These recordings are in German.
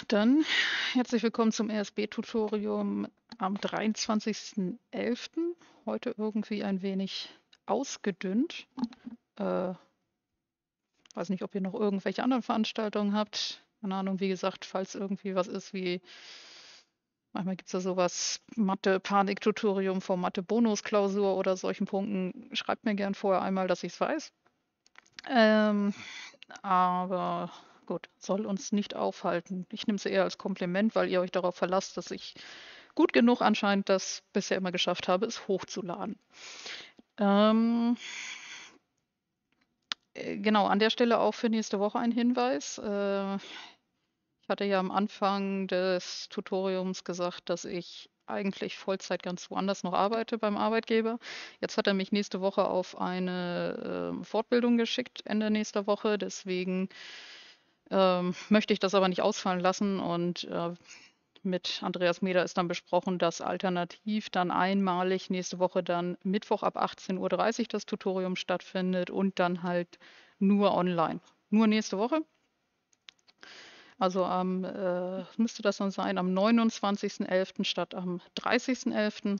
Dann herzlich willkommen zum ESB-Tutorium am 23.11. Heute irgendwie ein wenig ausgedünnt. Weiß nicht, ob ihr noch irgendwelche anderen Veranstaltungen habt. Keine Ahnung, wie gesagt, falls irgendwie was ist wie, manchmal gibt es ja sowas, Mathe-Panik-Tutorium vor Mathe-Bonus-Klausur oder solchen Punkten. Schreibt mir gern vorher einmal, dass ich es weiß. Ähm, aber gut, soll uns nicht aufhalten. Ich nehme es eher als Kompliment, weil ihr euch darauf verlasst, dass ich gut genug anscheinend das bisher immer geschafft habe, es hochzuladen. Genau, an der Stelle auch für nächste Woche ein Hinweis. Ich hatte ja am Anfang des Tutoriums gesagt, dass ich eigentlich Vollzeit ganz woanders noch arbeite beim Arbeitgeber. Jetzt hat er mich nächste Woche auf eine Fortbildung geschickt, Ende nächster Woche. Deswegen möchte ich das aber nicht ausfallen lassen und mit Andreas Meder ist dann besprochen, dass alternativ dann einmalig nächste Woche dann Mittwoch ab 18:30 Uhr das Tutorium stattfindet und dann halt nur online. Nur nächste Woche. Also müsste das dann sein, am 29.11. statt am 30.11.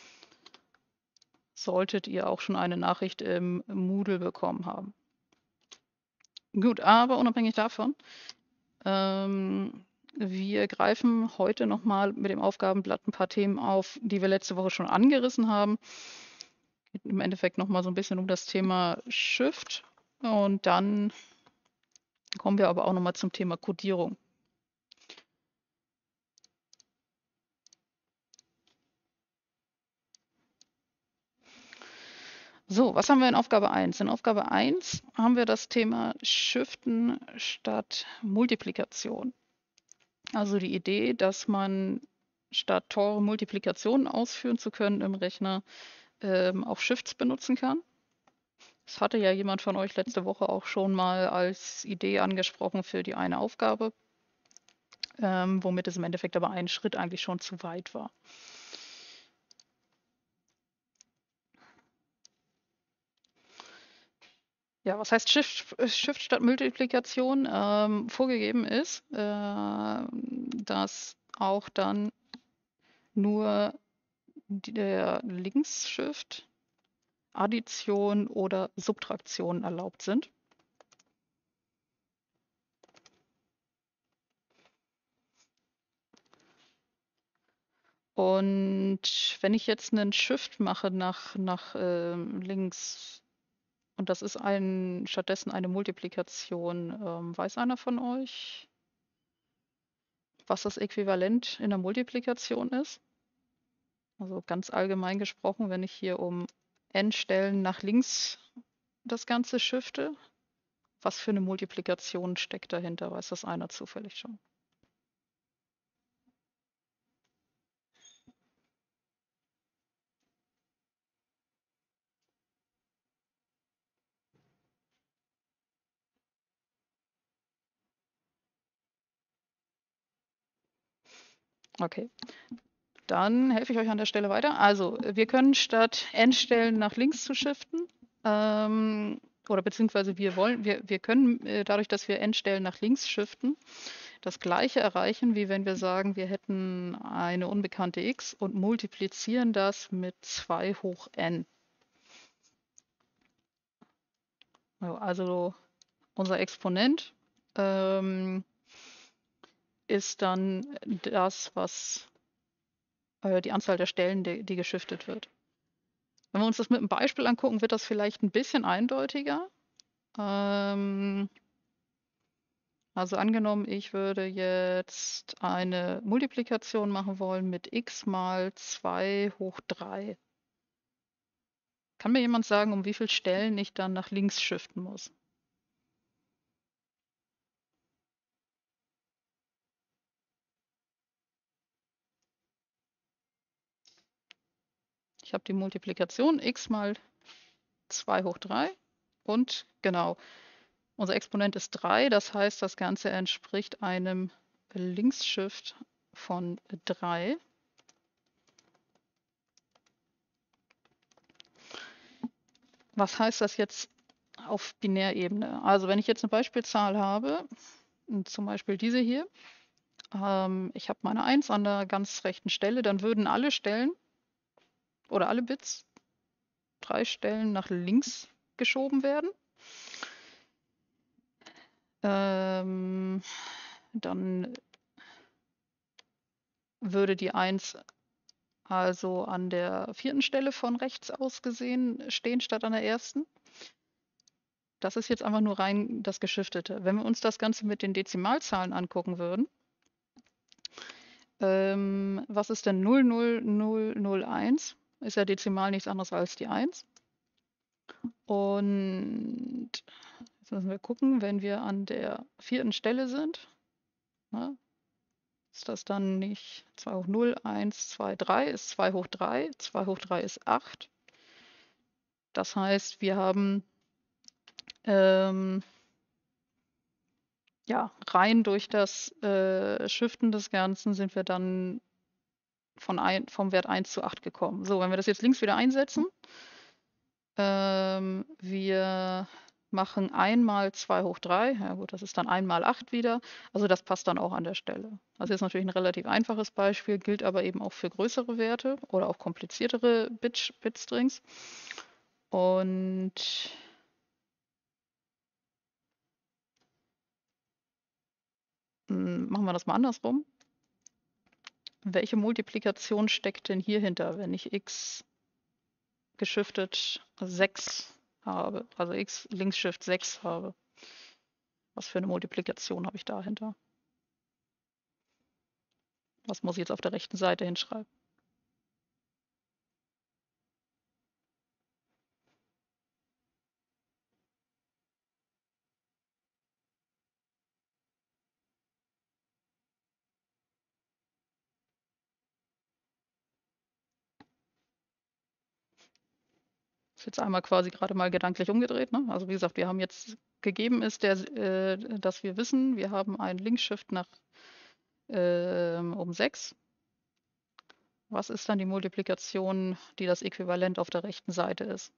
Solltet ihr auch schon eine Nachricht im Moodle bekommen haben. Gut, aber unabhängig davon, wir greifen heute nochmal mit dem Aufgabenblatt ein paar Themen auf, die wir letzte Woche schon angerissen haben. Geht im Endeffekt nochmal so ein bisschen um das Thema Shift und dann kommen wir aber auch nochmal zum Thema Codierung. So, was haben wir in Aufgabe 1? In Aufgabe 1 haben wir das Thema Shiften statt Multiplikation. Also die Idee, dass man statt Tore Multiplikationen ausführen zu können im Rechner auch Shifts benutzen kann. Das hatte ja jemand von euch letzte Woche auch schon mal als Idee angesprochen für die eine Aufgabe, womit es im Endeffekt aber ein Schritt eigentlich schon zu weit war. Ja, was heißt Shift statt Multiplikation? Vorgegeben ist, dass auch dann nur der Links-Shift, Addition oder Subtraktion erlaubt sind. Und wenn ich jetzt einen Shift mache nach links und das ist stattdessen eine Multiplikation, weiß einer von euch, was das Äquivalent in der Multiplikation ist? Also ganz allgemein gesprochen, wenn ich hier um n Stellen nach links das Ganze shifte, was für eine Multiplikation steckt dahinter? Weiß das einer zufällig schon? Okay, dann helfe ich euch an der Stelle weiter. Also, wir können statt n Stellen nach links zu shiften, oder beziehungsweise wir können dadurch, dass wir n Stellen nach links shiften, das gleiche erreichen, wie wenn wir sagen, wir hätten eine unbekannte x und multiplizieren das mit 2 hoch n. Also unser Exponent ist dann das, was die Anzahl der Stellen, die geschiftet wird. Wenn wir uns das mit einem Beispiel angucken, wird das vielleicht ein bisschen eindeutiger. Also angenommen, ich würde jetzt eine Multiplikation machen wollen mit x mal 2 hoch 3. Kann mir jemand sagen, um wie viele Stellen ich dann nach links shiften muss? Ich habe die Multiplikation x mal 2 hoch 3 und genau, unser Exponent ist 3, das heißt, das Ganze entspricht einem Links-Shift von 3. Was heißt das jetzt auf Binärebene? Also wenn ich jetzt eine Beispielzahl habe, zum Beispiel diese hier, Ich habe meine 1 an der ganz rechten Stelle, dann würden alle Stellen oder alle Bits 3 Stellen nach links geschoben werden. Dann würde die 1 also an der 4. Stelle von rechts aus gesehen stehen statt an der 1. Das ist jetzt einfach nur rein das Geschiftete. Wenn wir uns das Ganze mit den Dezimalzahlen angucken würden, was ist denn 00001? Ist ja dezimal nichts anderes als die 1. Und jetzt müssen wir gucken, wenn wir an der 4. Stelle sind, ne, ist das dann nicht 2 hoch 0, 1, 2, 3, ist 2 hoch 3. 2 hoch 3 ist 8. Das heißt, wir haben ja, rein durch das Shiften des Ganzen sind wir dann vom Wert 1 zu 8 gekommen. So, wenn wir das jetzt links wieder einsetzen, wir machen 1 mal 2 hoch 3. Ja gut, das ist dann 1 mal 8 wieder. Also das passt dann auch an der Stelle. Das ist natürlich ein relativ einfaches Beispiel, gilt aber eben auch für größere Werte oder auch kompliziertere Bitstrings. Und machen wir das mal andersrum. Welche Multiplikation steckt denn hier hinter, wenn ich x geschiftet 6 habe, also x Links-Shift 6 habe? Was für eine Multiplikation habe ich dahinter? Was muss ich jetzt auf der rechten Seite hinschreiben? Das ist jetzt einmal quasi gerade mal gedanklich umgedreht. Ne? Also wie gesagt, wir haben jetzt gegeben ist, dass wir wissen, wir haben einen Links-Shift nach um 6. Was ist dann die Multiplikation, die das Äquivalent auf der rechten Seite ist?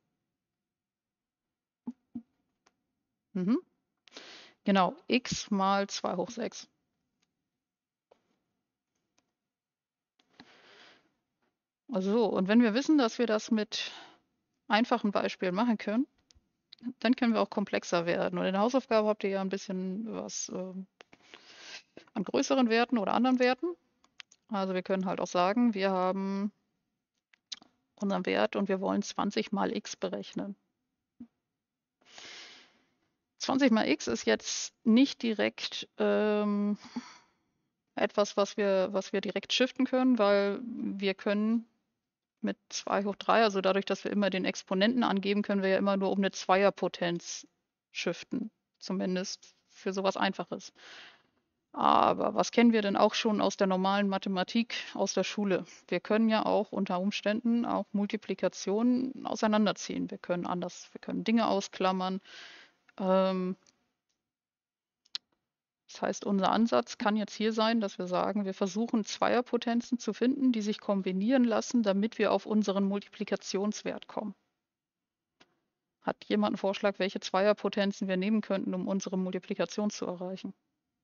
Mhm. Genau, x mal 2 hoch 6. Also, und wenn wir wissen, dass wir das mit einfachen Beispielen machen können, dann können wir auch komplexer werden. Und in der Hausaufgabe habt ihr ja ein bisschen was an größeren Werten oder anderen Werten. Also wir können halt auch sagen, wir haben unseren Wert und wir wollen 20 mal x berechnen. 20 mal x ist jetzt nicht direkt etwas, was wir direkt shiften können, weil wir können mit 2 hoch 3, also dadurch, dass wir immer den Exponenten angeben, können wir ja immer nur um eine Zweierpotenz shiften. Zumindest für sowas Einfaches. Aber was kennen wir denn auch schon aus der normalen Mathematik aus der Schule? Wir können ja auch unter Umständen auch Multiplikationen auseinanderziehen. Wir können Dinge ausklammern. Das heißt, unser Ansatz kann jetzt hier sein, dass wir sagen, wir versuchen Zweierpotenzen zu finden, die sich kombinieren lassen, damit wir auf unseren Multiplikationswert kommen. Hat jemand einen Vorschlag, welche Zweierpotenzen wir nehmen könnten, um unsere Multiplikation zu erreichen?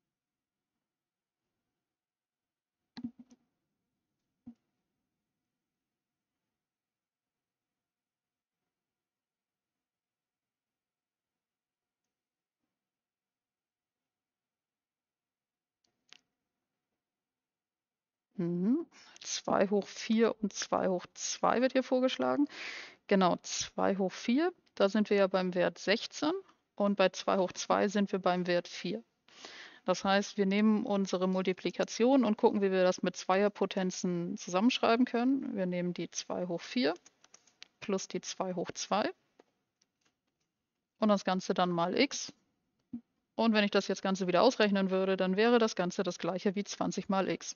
Mhm. 2 hoch 4 und 2 hoch 2 wird hier vorgeschlagen. Genau, 2 hoch 4, da sind wir ja beim Wert 16 und bei 2 hoch 2 sind wir beim Wert 4. Das heißt, wir nehmen unsere Multiplikation und gucken, wie wir das mit Zweierpotenzen zusammenschreiben können. Wir nehmen die 2 hoch 4 plus die 2 hoch 2 und das Ganze dann mal x. Und wenn ich das jetzt Ganze wieder ausrechnen würde, dann wäre das Ganze das gleiche wie 20 mal x.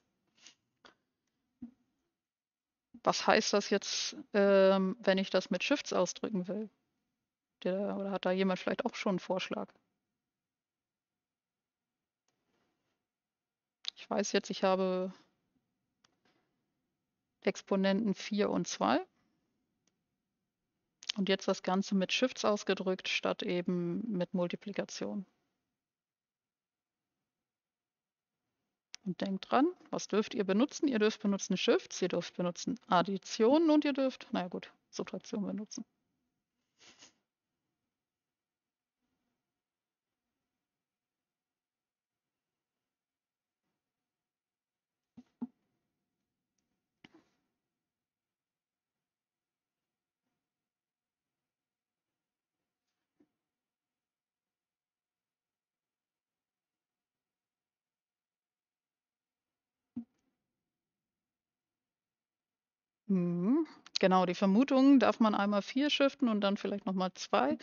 Was heißt das jetzt, wenn ich das mit Shifts ausdrücken will? Oder hat da jemand vielleicht auch schon einen Vorschlag? Ich weiß jetzt, ich habe Exponenten 4 und 2 und jetzt das Ganze mit Shifts ausgedrückt, statt eben mit Multiplikation. Und denkt dran, was dürft ihr benutzen? Ihr dürft benutzen Shifts, ihr dürft benutzen Addition und ihr dürft, naja gut, Subtraktion benutzen. Genau, die Vermutung darf man einmal 4 shiften und dann vielleicht nochmal 2.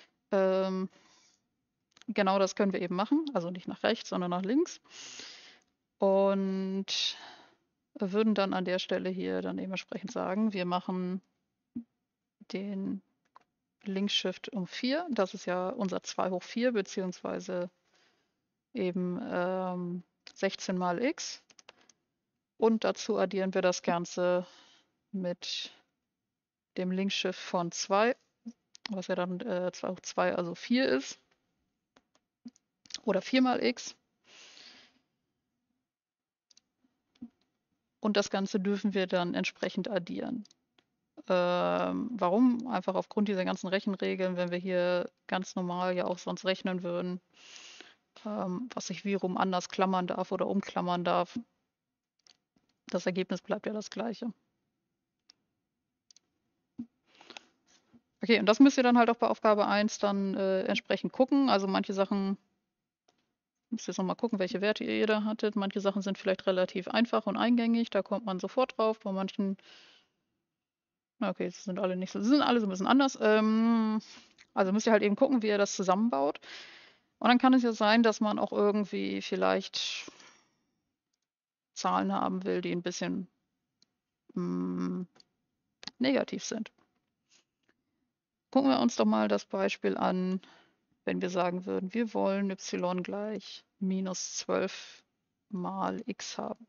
Genau das können wir eben machen, also nicht nach rechts, sondern nach links. Und würden dann an der Stelle hier dann dementsprechend sagen, wir machen den Links-Shift um 4. Das ist ja unser 2 hoch 4, beziehungsweise eben 16 mal x. Und dazu addieren wir das Ganze mit dem Links-Shift von 2, was ja dann 2 hoch 2, also 4 ist. Oder 4 mal x. Und das Ganze dürfen wir dann entsprechend addieren. Warum? Einfach aufgrund dieser ganzen Rechenregeln, wenn wir hier ganz normal ja auch sonst rechnen würden, was ich wie rum anders klammern darf oder umklammern darf. Das Ergebnis bleibt ja das gleiche. Okay, und das müsst ihr dann halt auch bei Aufgabe 1 dann entsprechend gucken. Also manche Sachen, müsst ihr jetzt nochmal gucken, welche Werte ihr da hattet. Manche Sachen sind vielleicht relativ einfach und eingängig, da kommt man sofort drauf. Bei manchen, okay, sie sind alle nicht so, sie sind alle so ein bisschen anders. Also müsst ihr halt eben gucken, wie ihr das zusammenbaut. Und dann kann es ja sein, dass man auch irgendwie vielleicht Zahlen haben will, die ein bisschen negativ sind. Gucken wir uns doch mal das Beispiel an, wenn wir sagen würden, wir wollen y gleich minus 12 mal x haben.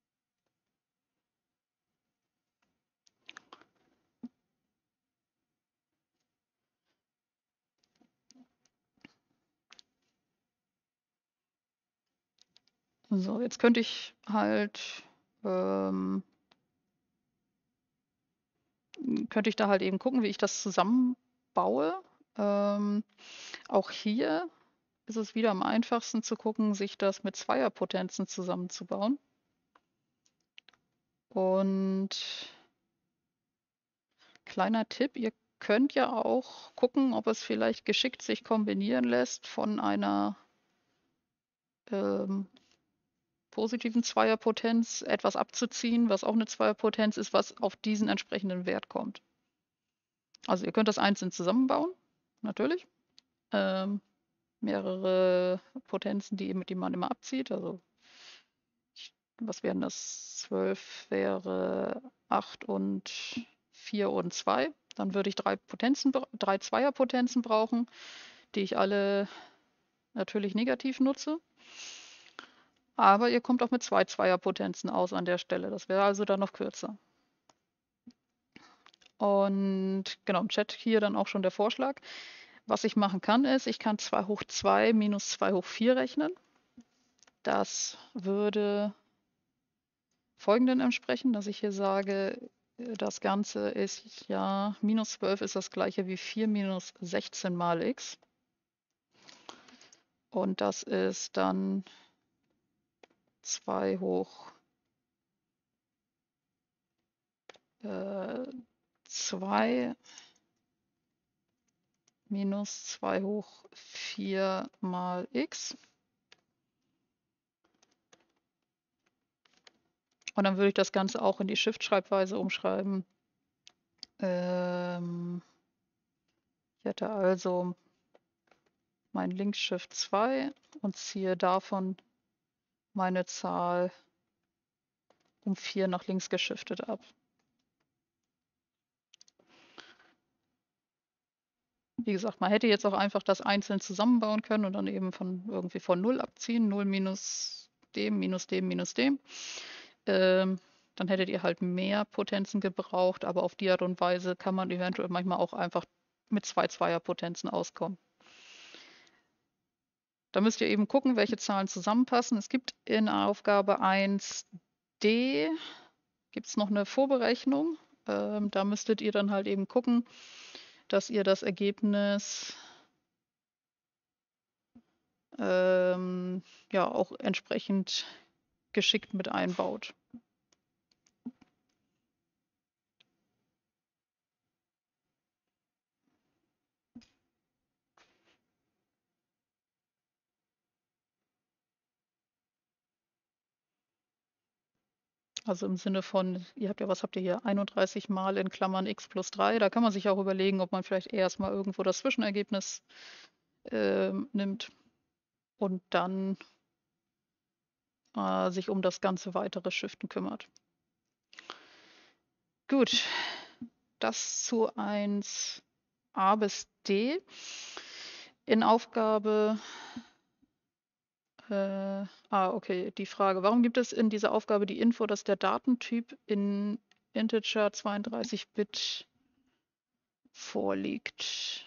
So, jetzt könnte ich halt könnte ich da halt eben gucken, wie ich das zusammenbaue. Auch hier ist es wieder am einfachsten zu gucken, sich das mit Zweierpotenzen zusammenzubauen. Und kleiner Tipp, ihr könnt ja auch gucken, ob es vielleicht geschickt sich kombinieren lässt von einer positiven Zweierpotenz etwas abzuziehen, was auch eine Zweierpotenz ist, was auf diesen entsprechenden Wert kommt. Also ihr könnt das einzeln zusammenbauen, natürlich. Mehrere Potenzen, die man immer abzieht. Also was wären das? 12 wäre 8 und 4 und 2. Dann würde ich 3 Zweierpotenzen brauchen, die ich alle natürlich negativ nutze. Aber ihr kommt auch mit 2 Zweierpotenzen aus an der Stelle. Das wäre also dann noch kürzer. Und genau, im Chat hier dann auch schon der Vorschlag. Was ich machen kann, ist, ich kann 2 hoch 2 minus 2 hoch 4 rechnen. Das würde folgenden entsprechen, dass ich hier sage, das Ganze ist ja, minus 12 ist das gleiche wie 4 minus 16 mal x. Und das ist dann 2 hoch 2 minus 2 hoch 4 mal x. Und dann würde ich das Ganze auch in die Shift-Schreibweise umschreiben. Ich hätte also mein Links-Shift 2 und ziehe davon meine Zahl um 4 nach links geschiftet ab. Wie gesagt, man hätte jetzt auch einfach das einzeln zusammenbauen können und dann eben von irgendwie von 0 abziehen. 0 minus dem, minus dem, minus dem. Dann hättet ihr halt mehr Potenzen gebraucht, aber auf die Art und Weise kann man eventuell manchmal auch einfach mit 2 Zweierpotenzen auskommen. Da müsst ihr eben gucken, welche Zahlen zusammenpassen. Es gibt in Aufgabe 1d gibt's noch eine Vorberechnung. Da müsstet ihr dann halt eben gucken, dass ihr das Ergebnis ja auch entsprechend geschickt mit einbaut. Also im Sinne von, ihr habt ja, was habt ihr hier? 31 mal in Klammern x plus 3. Da kann man sich auch überlegen, ob man vielleicht erst mal irgendwo das Zwischenergebnis nimmt und dann sich um das ganze weitere Shiften kümmert. Gut, das zu 1a bis d. In Aufgabe, okay, die Frage, warum gibt es in dieser Aufgabe die Info, dass der Datentyp in Integer 32-Bit vorliegt?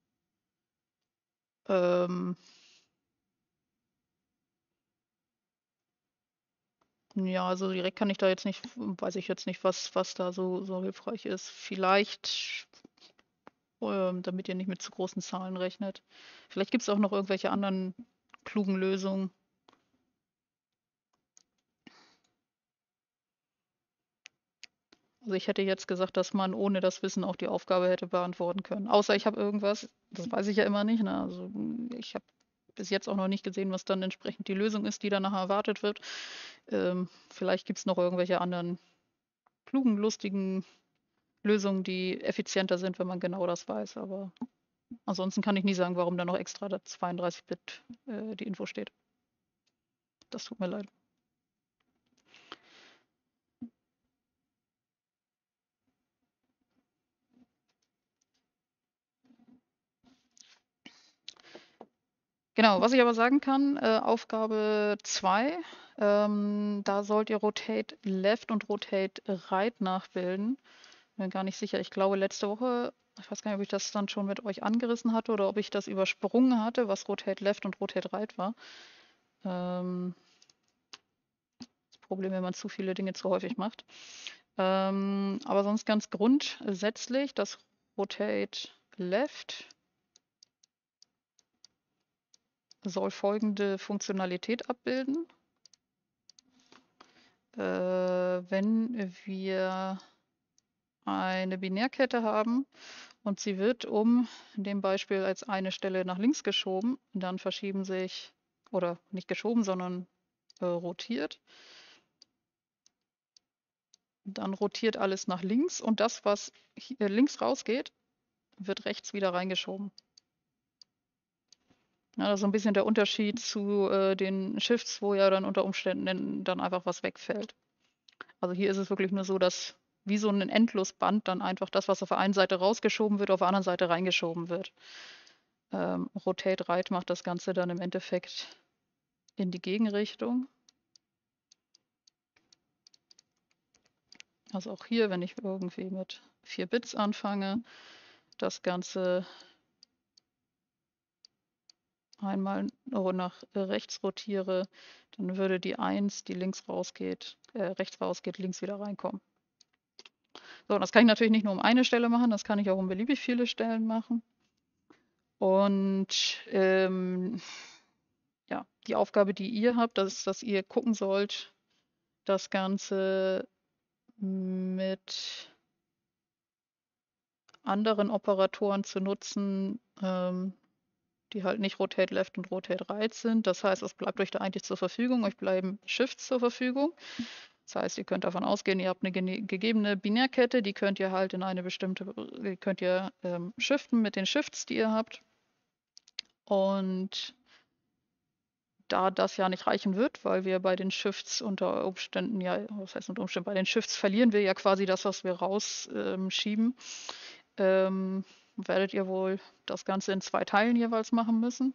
Ja, also direkt kann ich da jetzt nicht, weiß ich jetzt nicht, was da so hilfreich ist. Vielleicht, damit ihr nicht mit zu großen Zahlen rechnet. Vielleicht gibt es auch noch irgendwelche anderen klugen Lösungen. Also ich hätte jetzt gesagt, dass man ohne das Wissen auch die Aufgabe hätte beantworten können. Außer ich habe irgendwas, das weiß ich ja immer nicht. Ne? Also ich habe bis jetzt auch noch nicht gesehen, was dann entsprechend die Lösung ist, die danach erwartet wird. Vielleicht gibt es noch irgendwelche anderen klugen, lustigen Lösungen, die effizienter sind, wenn man genau das weiß. Aber ansonsten kann ich nie sagen, warum da noch extra 32-Bit die Info steht. Das tut mir leid. Genau, was ich aber sagen kann, Aufgabe 2, da sollt ihr Rotate Left und Rotate Right nachbilden. Bin gar nicht sicher. Ich glaube, letzte Woche, ich weiß gar nicht, ob ich das dann schon mit euch angerissen hatte oder ob ich das übersprungen hatte, was Rotate Left und Rotate Right war. Das Problem, wenn man zu viele Dinge zu häufig macht. Aber sonst ganz grundsätzlich, das Rotate Left soll folgende Funktionalität abbilden. Wenn wir eine Binärkette haben und sie wird in dem Beispiel als eine Stelle nach links geschoben, dann verschieben sich, oder nicht geschoben, sondern rotiert. Dann rotiert alles nach links und das, was hier links rausgeht, wird rechts wieder reingeschoben. Ja, das ist so ein bisschen der Unterschied zu den Shifts, wo ja dann unter Umständen dann einfach was wegfällt. Also hier ist es wirklich nur so, dass wie so ein Endlosband dann einfach das, was auf der einen Seite rausgeschoben wird, auf der anderen Seite reingeschoben wird. Rotate Right macht das Ganze dann im Endeffekt in die Gegenrichtung. Also auch hier, wenn ich irgendwie mit 4 Bits anfange, das Ganze einmal nach rechts rotiere, dann würde die 1, die links rausgeht, rechts rausgeht, links wieder reinkommen. So, das kann ich natürlich nicht nur um eine Stelle machen, das kann ich auch um beliebig viele Stellen machen. Und ja, die Aufgabe, die ihr habt, das ist, dass ihr gucken sollt, das Ganze mit anderen Operatoren zu nutzen, die halt nicht Rotate Left und Rotate Right sind. Das heißt, es bleibt euch da eigentlich zur Verfügung. Euch bleiben Shifts zur Verfügung. Das heißt, ihr könnt davon ausgehen, ihr habt eine gegebene Binärkette, die könnt ihr halt in eine bestimmte, könnt ihr shiften mit den Shifts, die ihr habt. Und da das ja nicht reichen wird, weil wir bei den Shifts unter Umständen, ja, was heißt unter Umständen, bei den Shifts verlieren wir ja quasi das, was wir rausschieben, werdet ihr wohl das Ganze in 2 Teilen jeweils machen müssen.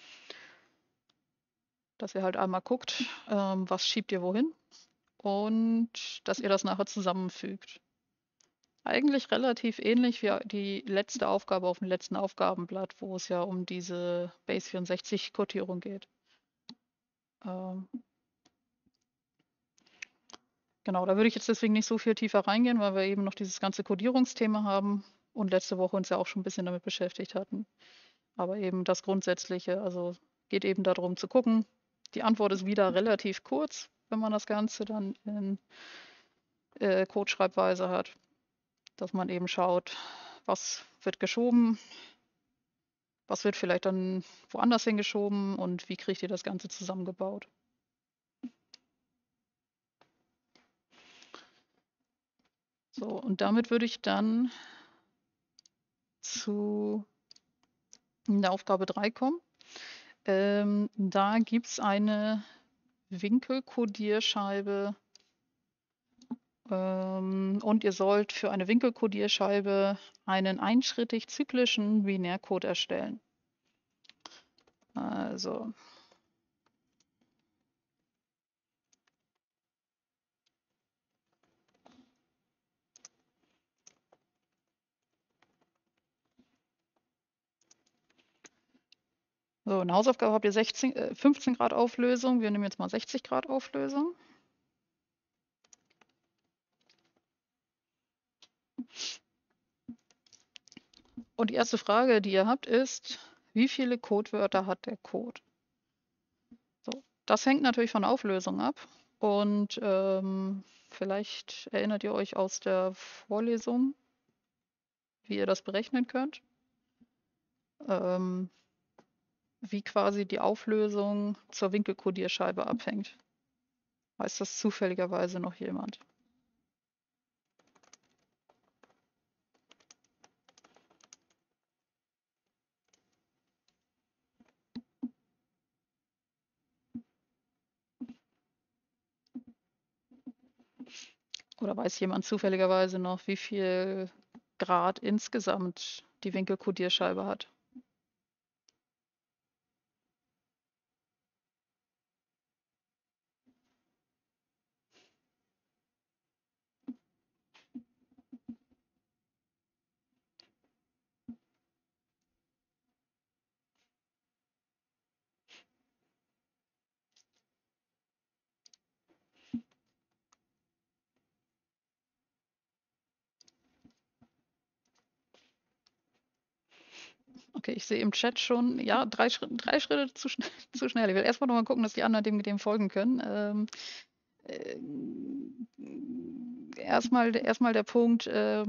Dass ihr halt einmal guckt, was schiebt ihr wohin und dass ihr das nachher zusammenfügt. eigentlich relativ ähnlich wie die letzte Aufgabe auf dem letzten Aufgabenblatt, wo es ja um diese Base64-Codierung geht. Ähm, genau, da würde ich jetzt deswegen nicht so viel tiefer reingehen, weil wir eben noch dieses ganze Codierungsthema haben und letzte Woche uns ja auch schon ein bisschen damit beschäftigt hatten. Aber eben das Grundsätzliche, also geht eben darum zu gucken. Die Antwort ist wieder relativ kurz, wenn man das Ganze dann in Codeschreibweise hat, dass man eben schaut, was wird geschoben, was wird vielleicht dann woanders hingeschoben und wie kriegt ihr das Ganze zusammengebaut. So, und damit würde ich dann zu der Aufgabe 3 kommen. Da gibt es eine Winkelkodierscheibe und ihr sollt für eine Winkelkodierscheibe einen einschrittig zyklischen Binärcode erstellen. Also so, eine Hausaufgabe habt ihr 15 Grad Auflösung. Wir nehmen jetzt mal 60 Grad Auflösung. Und die erste Frage, die ihr habt, ist, wie viele Codewörter hat der Code? So, das hängt natürlich von der Auflösung ab. Und vielleicht erinnert ihr euch aus der Vorlesung, wie ihr das berechnen könnt. Wie quasi die Auflösung zur Winkelkodierscheibe abhängt. Weiß das zufälligerweise noch jemand? Oder weiß jemand zufälligerweise noch, wie viel Grad insgesamt die Winkelkodierscheibe hat? Okay, ich sehe im Chat schon, ja, drei Schritte zu schnell. Ich will erstmal noch mal gucken, dass die anderen dem folgen können. Äh, erstmal der Punkt,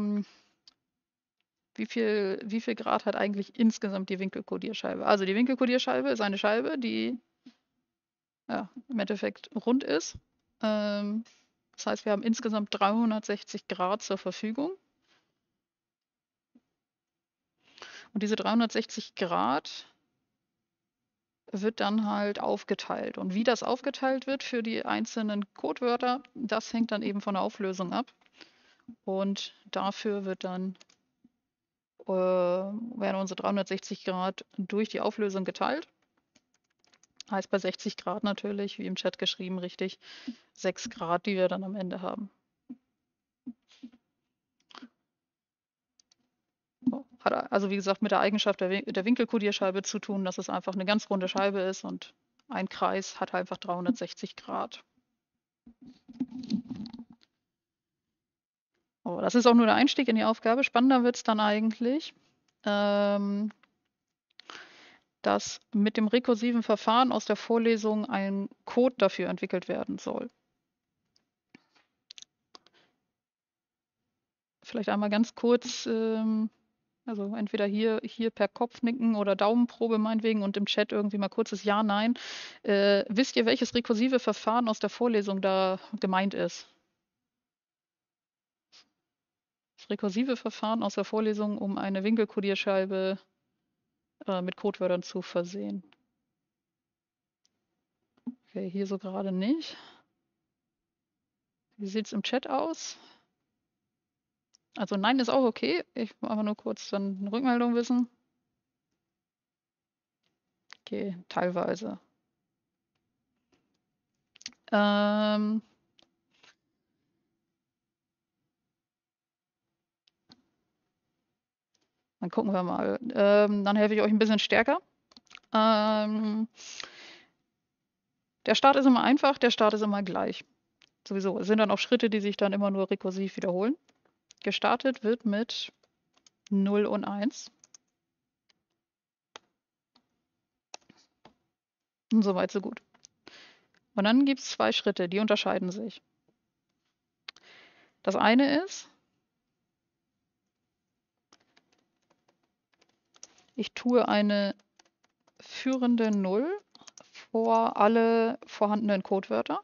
wie viel Grad hat eigentlich insgesamt die Winkelkodierscheibe? Also die Winkelkodierscheibe ist eine Scheibe, die ja, im Endeffekt rund ist. Das heißt, wir haben insgesamt 360 Grad zur Verfügung. Und diese 360 Grad wird dann halt aufgeteilt. Und wie das aufgeteilt wird für die einzelnen Codewörter, das hängt dann eben von der Auflösung ab. Und dafür werden unsere 360 Grad durch die Auflösung geteilt. Heißt bei 60 Grad natürlich, wie im Chat geschrieben, richtig, 6 Grad, die wir dann am Ende haben. Hat also, wie gesagt, mit der Eigenschaft der Winkelkodierscheibe zu tun, dass es einfach eine ganz runde Scheibe ist und ein Kreis hat einfach 360 Grad. Oh, das ist auch nur der Einstieg in die Aufgabe. Spannender wird es dann eigentlich, dass mit dem rekursiven Verfahren aus der Vorlesung ein Code dafür entwickelt werden soll. Vielleicht einmal ganz kurz, also entweder hier per Kopfnicken oder Daumenprobe meinetwegen und im Chat irgendwie mal kurzes Ja, Nein. Wisst ihr, welches rekursive Verfahren aus der Vorlesung da gemeint ist? Das rekursive Verfahren aus der Vorlesung, um eine Winkelkodierscheibe mit Codewörtern zu versehen. Okay, hier so gerade nicht. Wie sieht es im Chat aus? Also Nein ist auch okay. Ich will einfach nur kurz dann eine Rückmeldung wissen. Okay, teilweise. Ähm, Dann gucken wir mal. Dann helfe ich euch ein bisschen stärker. Der Start ist immer einfach, der Start ist immer gleich. Sowieso. Es sind dann auch Schritte, die sich dann immer nur rekursiv wiederholen. Gestartet wird mit 0 und 1. Und so weit, so gut. Und dann gibt es 2 Schritte, die unterscheiden sich. Das eine ist, ich tue eine führende 0 vor alle vorhandenen Codewörter.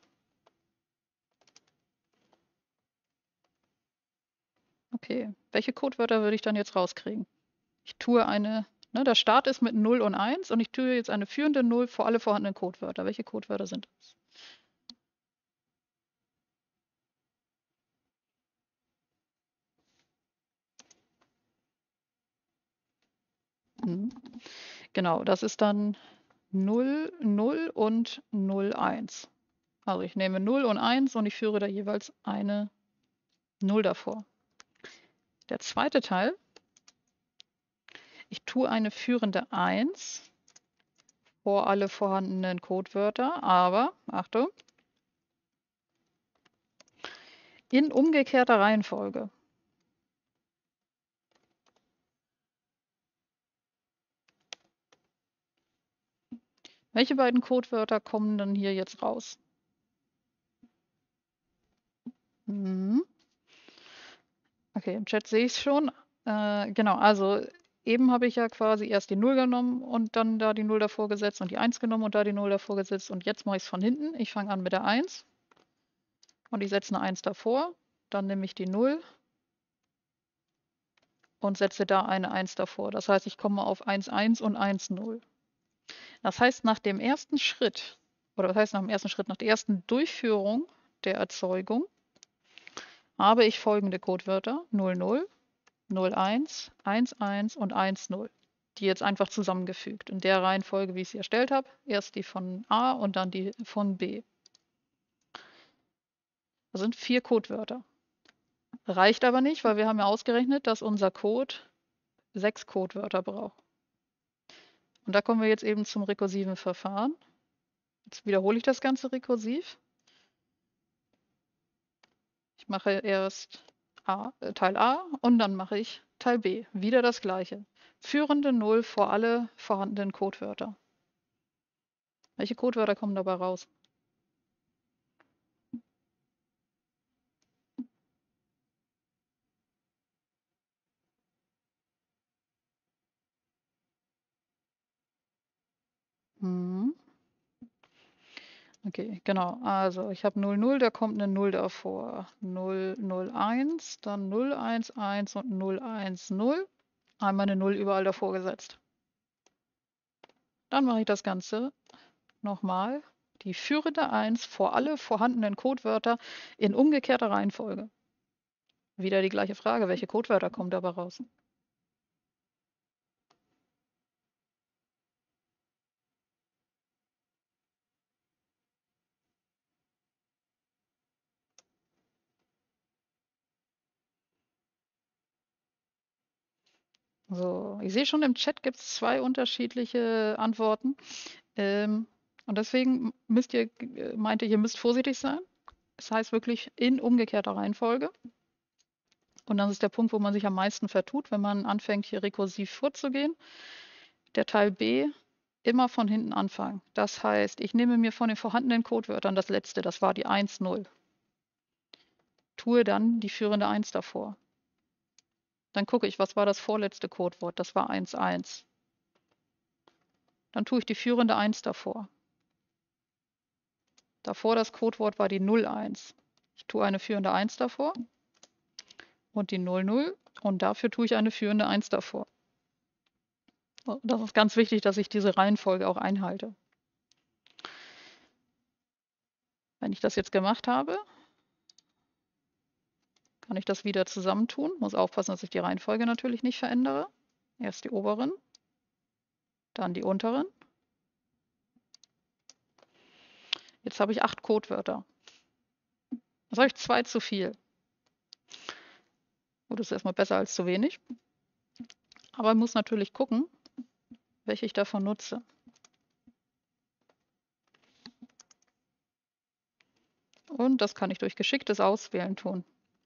Okay, welche Codewörter würde ich dann jetzt rauskriegen? Ich tue eine, ne, der Start ist mit 0 und 1 und ich tue jetzt eine führende 0 vor alle vorhandenen Codewörter. Welche Codewörter sind das? Hm. Genau, das ist dann 0, 0 und 0, 1. Also ich nehme 0 und 1 und ich führe da jeweils eine 0 davor. Der zweite Teil, ich tue eine führende 1 vor alle vorhandenen Codewörter, aber, Achtung, in umgekehrter Reihenfolge. Welche beiden Codewörter kommen dann hier jetzt raus? Mhm. Okay, im Chat sehe ich es schon. Genau, also eben habe ich ja quasi erst die 0 genommen und dann da die 0 davor gesetzt und die 1 genommen und da die 0 davor gesetzt. Und jetzt mache ich es von hinten. Ich fange an mit der 1 und ich setze eine 1 davor. Dann nehme ich die 0 und setze da eine 1 davor. Das heißt, ich komme auf 1, 1 und 1, 0. Das heißt, nach dem ersten Schritt, oder was heißt nach dem ersten Schritt, nach der ersten Durchführung der Erzeugung, habe ich folgende Codewörter: 0, 0, 0, 1, 1, 1 und 1, 0. Die jetzt einfach zusammengefügt. In der Reihenfolge, wie ich sie erstellt habe. Erst die von A und dann die von B. Das sind 4 Codewörter. Reicht aber nicht, weil wir haben ja ausgerechnet, dass unser Code 6 Codewörter braucht. Und da kommen wir jetzt eben zum rekursiven Verfahren. Jetzt wiederhole ich das Ganze rekursiv. Ich mache erst Teil A und dann mache ich Teil B. Wieder das gleiche. Führende 0 vor alle vorhandenen Codewörter. Welche Codewörter kommen dabei raus? Mhm. Okay, genau. Also ich habe 0, 0, da kommt eine 0 davor. 0, 0, 1, dann 0, 1, 1 und 0, 1, 0. Einmal eine 0 überall davor gesetzt. Dann mache ich das Ganze nochmal. Die führende 1 vor alle vorhandenen Codewörter in umgekehrter Reihenfolge. Wieder die gleiche Frage, welche Codewörter kommen dabei raus? So, ich sehe schon, im Chat gibt es 2 unterschiedliche Antworten. Und deswegen meinte ihr müsst vorsichtig sein. Es heißt wirklich in umgekehrter Reihenfolge. Und das ist der Punkt, wo man sich am meisten vertut, wenn man anfängt, hier rekursiv vorzugehen. Der Teil B immer von hinten anfangen. Das heißt, ich nehme mir von den vorhandenen Codewörtern das letzte, das war die 1, 0. Tue dann die führende 1 davor. Dann gucke ich, was war das vorletzte Codewort? Das war 1, 1. Dann tue ich die führende 1 davor. Davor das Codewort war die 0, 1. Ich tue eine führende 1 davor und die 0, 0 und dafür tue ich eine führende 1 davor. Das ist ganz wichtig, dass ich diese Reihenfolge auch einhalte. Wenn ich das jetzt gemacht habe, kann ich das wieder zusammentun. Muss aufpassen, dass ich die Reihenfolge natürlich nicht verändere. Erst die oberen, dann die unteren. Jetzt habe ich 8 Codewörter. Das habe ich 2 zu viel. Gut, das ist erstmal besser als zu wenig. Aber ich muss natürlich gucken, welche ich davon nutze. Und das kann ich durch geschicktes Auswählen tun.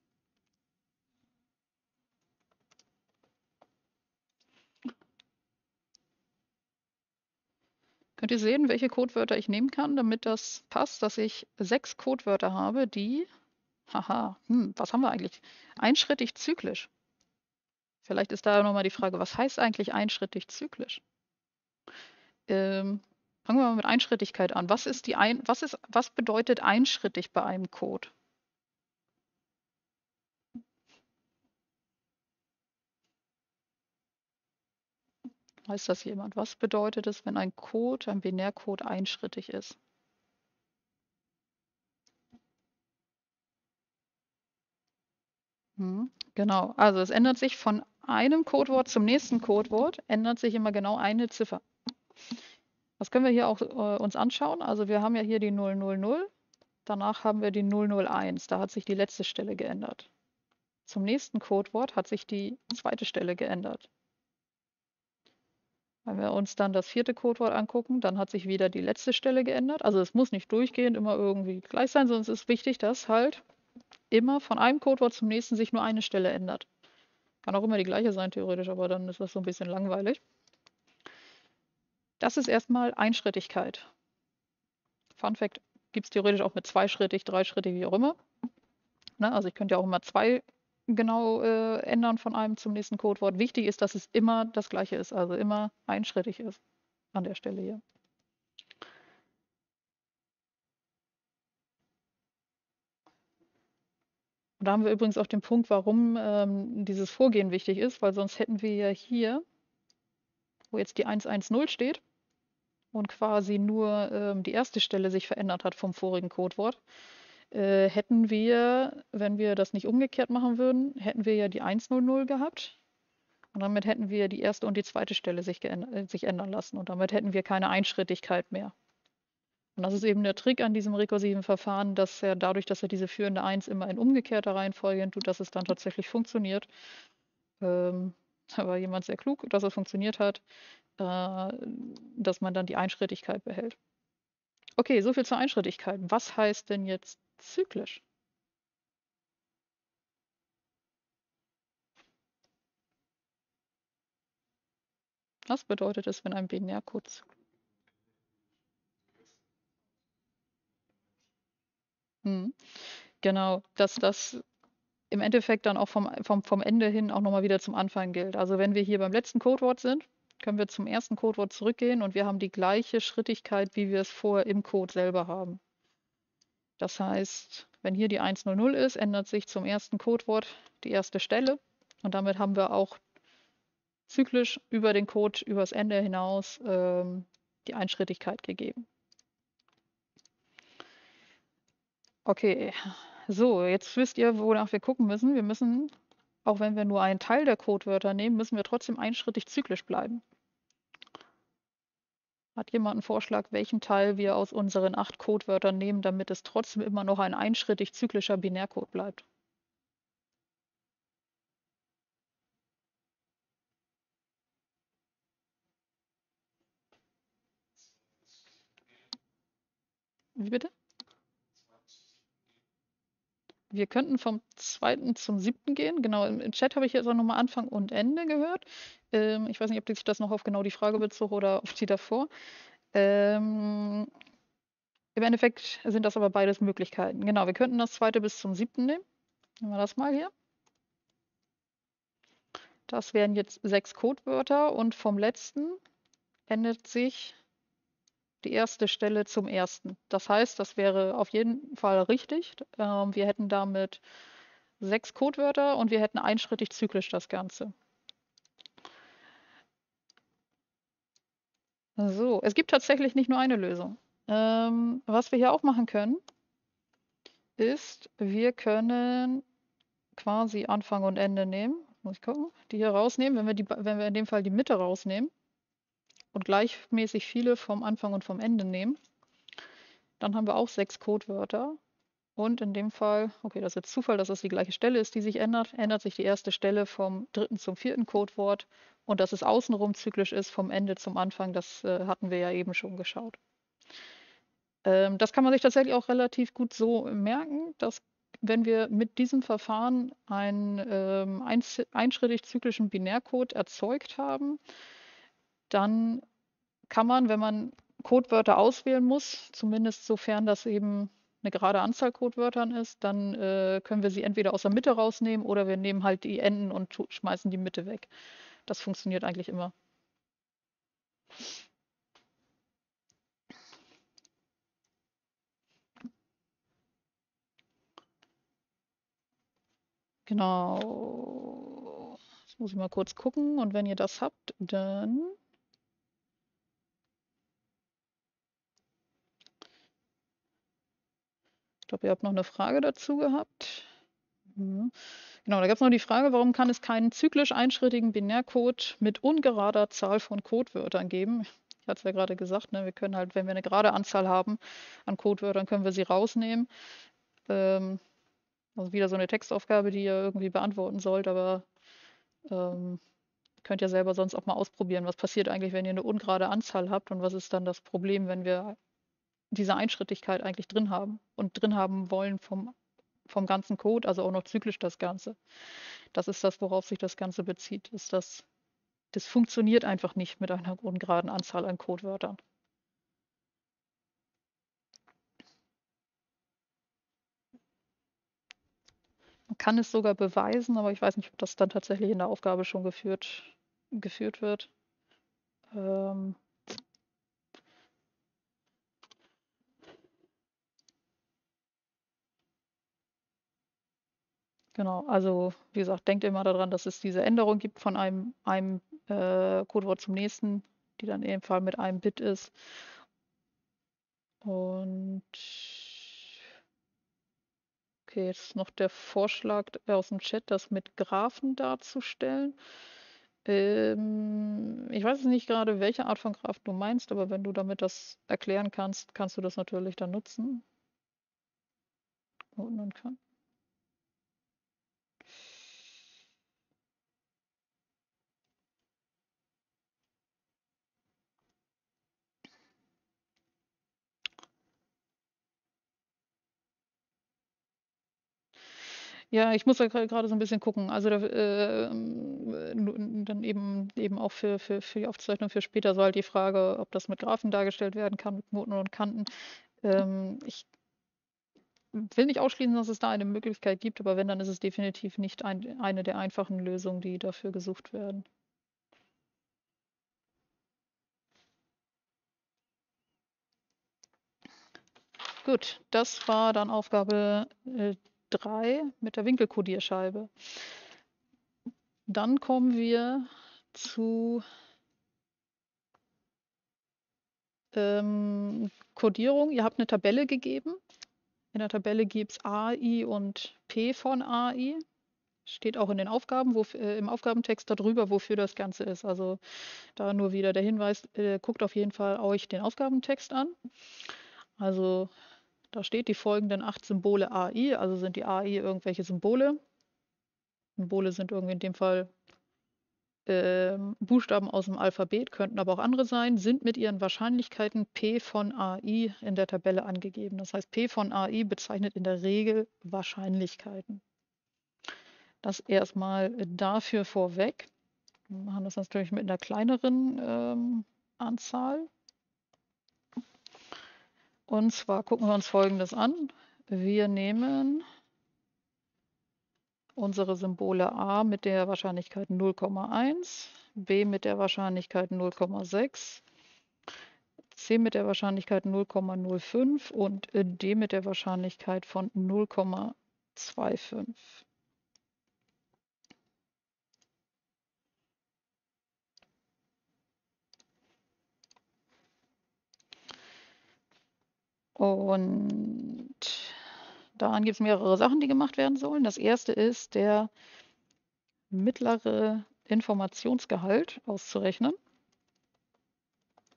Könnt ihr sehen, welche Codewörter ich nehmen kann, damit das passt, dass ich 6 Codewörter habe, die, haha, was haben wir eigentlich? Einschrittig zyklisch. Vielleicht ist da nochmal die Frage, was heißt eigentlich einschrittig zyklisch? Fangen wir mal mit Einschrittigkeit an. Was bedeutet einschrittig bei einem Code? Weiß das jemand? Was bedeutet es, wenn ein Code, ein Binärcode einschrittig ist? Genau, also es ändert sich von einem Codewort zum nächsten Codewort, ändert sich immer genau eine Ziffer. Das können wir hier auch uns anschauen. Also wir haben ja hier die 000, danach haben wir die 001, da hat sich die letzte Stelle geändert. Zum nächsten Codewort hat sich die zweite Stelle geändert. Wenn wir uns dann das vierte Codewort angucken, dann hat sich wieder die letzte Stelle geändert. Also es muss nicht durchgehend immer irgendwie gleich sein, sondern es ist wichtig, dass halt immer von einem Codewort zum nächsten sich nur eine Stelle ändert. Kann auch immer die gleiche sein, theoretisch, aber dann ist das so ein bisschen langweilig. Das ist erstmal Einschrittigkeit. Fun Fact gibt es theoretisch auch mit zweischrittig, dreischrittig, wie auch immer. Ne? Also ich könnte ja auch immer zwei genau ändern von einem zum nächsten Codewort. Wichtig ist, dass es immer das gleiche ist, also immer einschrittig ist an der Stelle hier. Und da haben wir übrigens auch den Punkt, warum dieses Vorgehen wichtig ist, weil sonst hätten wir ja hier, wo jetzt die 110 steht und quasi nur die erste Stelle sich verändert hat vom vorigen Codewort, hätten wir, wenn wir das nicht umgekehrt machen würden, hätten wir ja die 100 gehabt. Und damit hätten wir die erste und die zweite Stelle sich ändern lassen. Und damit hätten wir keine Einschrittigkeit mehr. Und das ist eben der Trick an diesem rekursiven Verfahren, dass er dadurch, dass er diese führende 1 immer in umgekehrter Reihenfolge tut, dass es dann tatsächlich funktioniert. Da war jemand sehr klug, dass es funktioniert hat, dass man dann die Einschrittigkeit behält. Okay, soviel zur Einschrittigkeit. Was heißt denn jetzt zyklisch? Was bedeutet es, wenn ein Binärcode zyklisch ist? Genau, dass das im Endeffekt dann auch vom Ende hin auch nochmal wieder zum Anfang gilt. Also wenn wir hier beim letzten Codewort sind, können wir zum ersten Codewort zurückgehen und wir haben die gleiche Schrittigkeit, wie wir es vorher im Code selber haben. Das heißt, wenn hier die 100 ist, ändert sich zum ersten Codewort die erste Stelle und damit haben wir auch zyklisch über den Code, übers Ende hinaus die Einschrittigkeit gegeben. Okay, so, jetzt wisst ihr, wonach wir gucken müssen. Wir müssen, auch wenn wir nur einen Teil der Codewörter nehmen, müssen wir trotzdem einschrittig zyklisch bleiben. Hat jemand einen Vorschlag, welchen Teil wir aus unseren 8 Codewörtern nehmen, damit es trotzdem immer noch ein einschrittig zyklischer Binärcode bleibt? Wie bitte? Wir könnten vom 2. zum 7. gehen. Genau, im Chat habe ich jetzt auch nochmal Anfang und Ende gehört. Ich weiß nicht, ob sich das noch auf genau die Frage bezog oder auf die davor. Im Endeffekt sind das aber beides Möglichkeiten. Genau, wir könnten das 2. bis zum 7. nehmen. Nehmen wir das mal hier. Das wären jetzt 6 Codewörter und vom letzten ändert sich die erste Stelle zum ersten. Das heißt, das wäre auf jeden Fall richtig. Wir hätten damit 6 Codewörter und wir hätten einschrittig zyklisch das Ganze. So, es gibt tatsächlich nicht nur eine Lösung. Was wir hier auch machen können, ist, wir können quasi Anfang und Ende nehmen. Muss ich gucken, die hier rausnehmen. Wenn wir in dem Fall die Mitte rausnehmen und gleichmäßig viele vom Anfang und vom Ende nehmen, dann haben wir auch 6 Codewörter. Und in dem Fall, okay, das ist jetzt Zufall, dass das die gleiche Stelle ist, die sich ändert, ändert sich die erste Stelle vom dritten zum vierten Codewort und dass es außenrum zyklisch ist, vom Ende zum Anfang, das hatten wir ja eben schon geschaut. Das kann man sich tatsächlich auch relativ gut so merken, dass wenn wir mit diesem Verfahren einen einschrittig zyklischen Binärcode erzeugt haben, dann kann man, wenn man Codewörter auswählen muss, zumindest sofern das eben eine gerade Anzahl Codewörtern ist, dann können wir sie entweder aus der Mitte rausnehmen oder wir nehmen halt die Enden und schmeißen die Mitte weg. Das funktioniert eigentlich immer. Genau. Jetzt muss ich mal kurz gucken und wenn ihr das habt, dann ich glaube, ihr habt noch eine Frage dazu gehabt. Mhm. Genau, da gab es noch die Frage, warum kann es keinen zyklisch einschrittigen Binärcode mit ungerader Zahl von Codewörtern geben? Ich hatte es ja gerade gesagt, ne, wir können halt, wenn wir eine gerade Anzahl haben an Codewörtern, können wir sie rausnehmen. Also wieder so eine Textaufgabe, die ihr irgendwie beantworten sollt, aber könnt ihr selber sonst auch mal ausprobieren, was passiert eigentlich, wenn ihr eine ungerade Anzahl habt und was ist dann das Problem, wenn wir diese Einschrittigkeit eigentlich drin haben und drin haben wollen vom ganzen Code, also auch noch zyklisch das Ganze. Das ist das, worauf sich das Ganze bezieht. Das funktioniert einfach nicht mit einer ungeraden Anzahl an Codewörtern. Man kann es sogar beweisen, aber ich weiß nicht, ob das dann tatsächlich in der Aufgabe schon geführt wird. Ähm, genau, also wie gesagt, denkt immer daran, dass es diese Änderung gibt von einem Codewort zum nächsten, die dann in dem Fall mit einem Bit ist. Und okay, jetzt noch der Vorschlag aus dem Chat, das mit Graphen darzustellen. Ich weiß jetzt nicht gerade, welche Art von Graphen du meinst, aber wenn du damit das erklären kannst, kannst du das natürlich dann nutzen. Und dann kann. Ja, ich muss da gerade so ein bisschen gucken. Also dann eben auch für die Aufzeichnung für später so halt die Frage, ob das mit Graphen dargestellt werden kann, mit Knoten und Kanten. Ich will nicht ausschließen, dass es da eine Möglichkeit gibt, aber wenn, dann ist es definitiv nicht eine der einfachen Lösungen, die dafür gesucht werden. Gut, das war dann Aufgabe 3 mit der Winkelkodierscheibe. Dann kommen wir zu Kodierung. Ihr habt eine Tabelle gegeben. In der Tabelle gibt es AI und P von AI. Steht auch in den Aufgaben, im Aufgabentext darüber, wofür das Ganze ist. Also da nur wieder der Hinweis, guckt auf jeden Fall euch den Aufgabentext an. Also da steht die folgenden 8 Symbole AI, also sind die AI irgendwelche Symbole. Symbole sind irgendwie in dem Fall Buchstaben aus dem Alphabet, könnten aber auch andere sein, sind mit ihren Wahrscheinlichkeiten P von AI in der Tabelle angegeben. Das heißt, P von AI bezeichnet in der Regel Wahrscheinlichkeiten. Das erstmal dafür vorweg. Wir machen das natürlich mit einer kleineren Anzahl. Und zwar gucken wir uns Folgendes an. Wir nehmen unsere Symbole A mit der Wahrscheinlichkeit 0,1, B mit der Wahrscheinlichkeit 0,6, C mit der Wahrscheinlichkeit 0,05 und D mit der Wahrscheinlichkeit von 0,25. Und daran gibt es mehrere Sachen, die gemacht werden sollen. Das erste ist, der mittlere Informationsgehalt auszurechnen.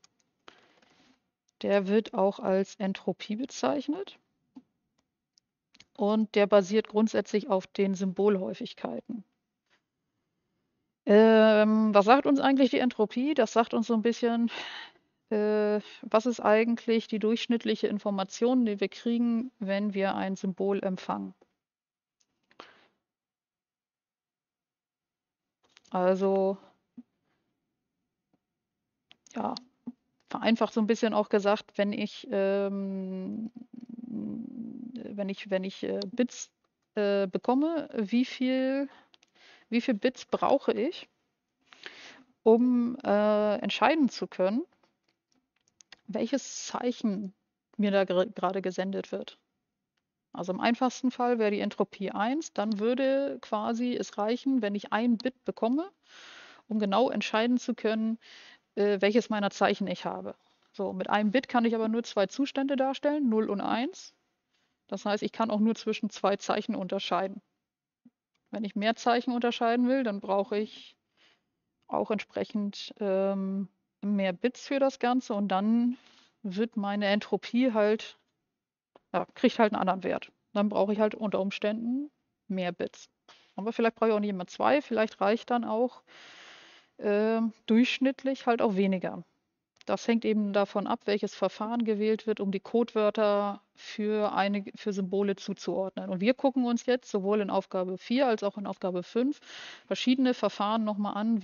Der wird auch als Entropie bezeichnet. und der basiert grundsätzlich auf den Symbolhäufigkeiten. Was sagt uns eigentlich die Entropie? Das sagt uns so ein bisschen, was ist eigentlich die durchschnittliche Information, die wir kriegen, wenn wir ein Symbol empfangen? Also, ja, vereinfacht so ein bisschen auch gesagt, wenn ich Bits bekomme, wie viel Bits brauche ich, um entscheiden zu können, welches Zeichen mir da gerade gesendet wird. Also im einfachsten Fall wäre die Entropie 1, dann würde quasi es reichen, wenn ich ein Bit bekomme, um genau entscheiden zu können, welches meiner Zeichen ich habe. So, mit einem Bit kann ich aber nur zwei Zustände darstellen, 0 und 1. Das heißt, ich kann auch nur zwischen zwei Zeichen unterscheiden. Wenn ich mehr Zeichen unterscheiden will, dann brauche ich auch entsprechend mehr Bits für das Ganze und dann wird meine Entropie halt, ja, kriegt halt einen anderen Wert. Dann brauche ich halt unter Umständen mehr Bits. Aber vielleicht brauche ich auch nicht immer zwei, vielleicht reicht dann auch durchschnittlich halt auch weniger. Das hängt eben davon ab, welches Verfahren gewählt wird, um die Codewörter für Symbole zuzuordnen. Und wir gucken uns jetzt sowohl in Aufgabe 4 als auch in Aufgabe 5 verschiedene Verfahren nochmal an,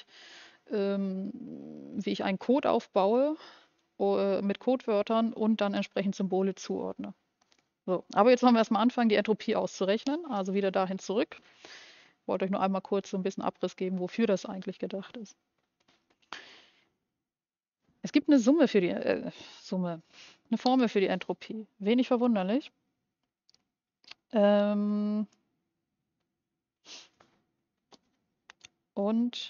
wie ich einen Code aufbaue mit Codewörtern und dann entsprechend Symbole zuordne. So, aber jetzt wollen wir erstmal anfangen, die Entropie auszurechnen. Also wieder dahin zurück. Ich wollte euch nur einmal kurz so ein bisschen Abriss geben, wofür das eigentlich gedacht ist. Es gibt eine eine Formel für die Entropie. Wenig verwunderlich. Ähm, und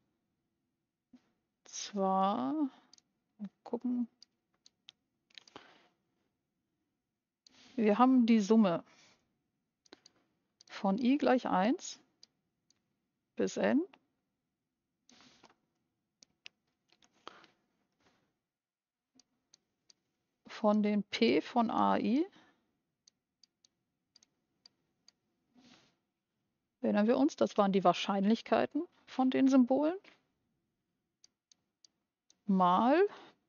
zwar, mal gucken, wir haben die Summe von i gleich 1 bis n von den p von ai. Erinnern wir uns, das waren die Wahrscheinlichkeiten von den Symbolen mal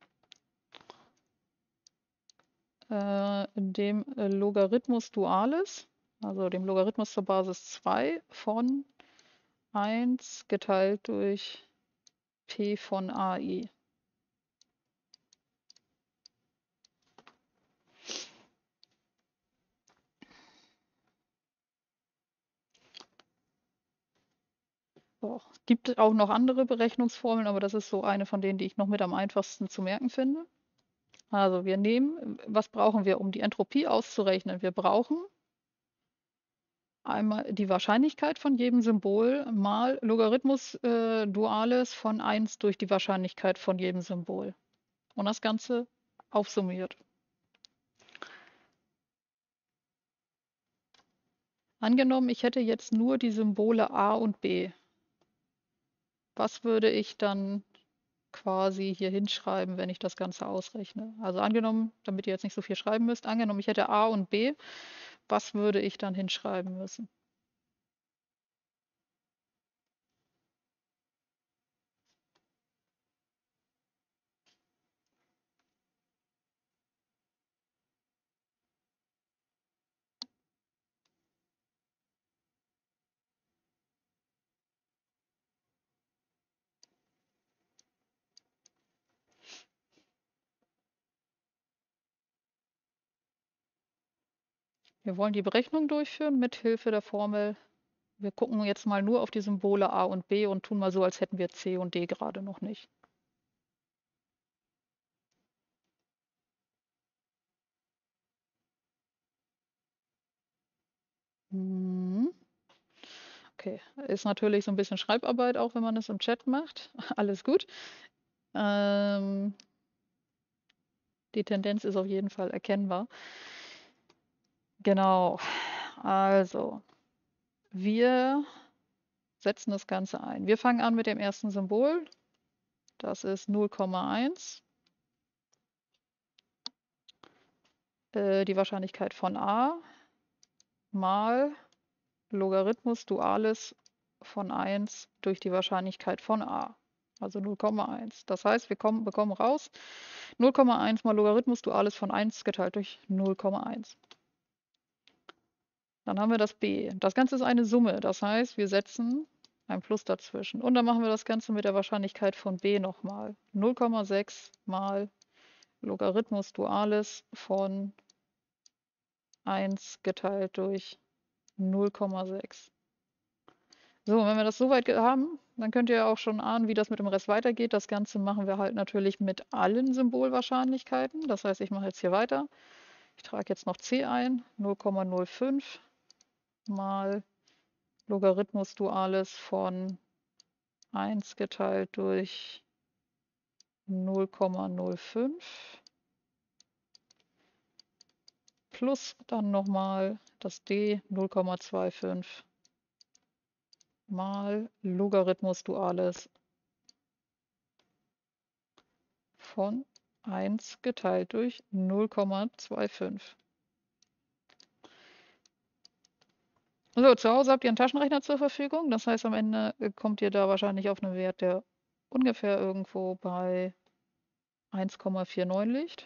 dem Logarithmus Dualis, also dem Logarithmus zur Basis 2 von 1 geteilt durch p von ai. So, es gibt auch noch andere Berechnungsformeln, aber das ist so eine von denen, die ich noch mit am einfachsten zu merken finde. Also wir nehmen, was brauchen wir, um die Entropie auszurechnen? Wir brauchen einmal die Wahrscheinlichkeit von jedem Symbol mal Logarithmus Duales von 1 durch die Wahrscheinlichkeit von jedem Symbol. Und das Ganze aufsummiert. Angenommen, ich hätte jetzt nur die Symbole A und B. Was würde ich dann quasi hier hinschreiben, wenn ich das Ganze ausrechne? Also angenommen, damit ihr jetzt nicht so viel schreiben müsst, angenommen, ich hätte A und B, was würde ich dann hinschreiben müssen? Wir wollen die Berechnung durchführen mit Hilfe der Formel. Wir gucken jetzt mal nur auf die Symbole A und B und tun mal so, als hätten wir C und D gerade noch nicht. Mhm. Okay, ist natürlich so ein bisschen Schreibarbeit, auch wenn man es im Chat macht. Alles gut. Die Tendenz ist auf jeden Fall erkennbar. Genau. Also, wir setzen das Ganze ein. Wir fangen an mit dem ersten Symbol. Das ist 0,1. Die Wahrscheinlichkeit von A mal Logarithmus Duales von 1 durch die Wahrscheinlichkeit von a, also 0,1. Das heißt, wir bekommen raus 0,1 mal Logarithmus Duales von 1 geteilt durch 0,1. Dann haben wir das b. Das Ganze ist eine Summe, das heißt, wir setzen ein Plus dazwischen. Und dann machen wir das Ganze mit der Wahrscheinlichkeit von b nochmal. 0,6 mal Logarithmus Duales von 1 geteilt durch 0,6. So, wenn wir das soweit haben, dann könnt ihr auch schon ahnen, wie das mit dem Rest weitergeht. Das Ganze machen wir halt natürlich mit allen Symbolwahrscheinlichkeiten. Das heißt, ich mache jetzt hier weiter. Ich trage jetzt noch c ein, 0,05 mal Logarithmus Duales von 1 geteilt durch 0,05 plus dann nochmal das d 0,25 mal Logarithmus Duales von 1 geteilt durch 0,25. So, zu Hause habt ihr einen Taschenrechner zur Verfügung. Das heißt, am Ende kommt ihr da wahrscheinlich auf einen Wert, der ungefähr irgendwo bei 1,49 liegt.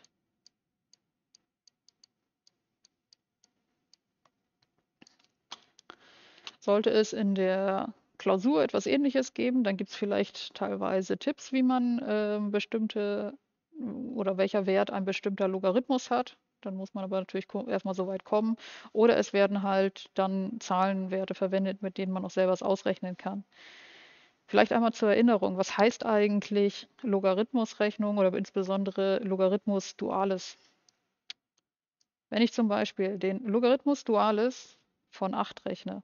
Sollte es in der Klausur etwas Ähnliches geben, dann gibt es vielleicht teilweise Tipps, wie man bestimmte oder welcher Wert ein bestimmter Logarithmus hat. Dann muss man aber natürlich erstmal so weit kommen. Oder es werden halt dann Zahlenwerte verwendet, mit denen man auch selber was ausrechnen kann. Vielleicht einmal zur Erinnerung, was heißt eigentlich Logarithmusrechnung oder insbesondere Logarithmus Duales? Wenn ich zum Beispiel den Logarithmus Duales von 8 rechne,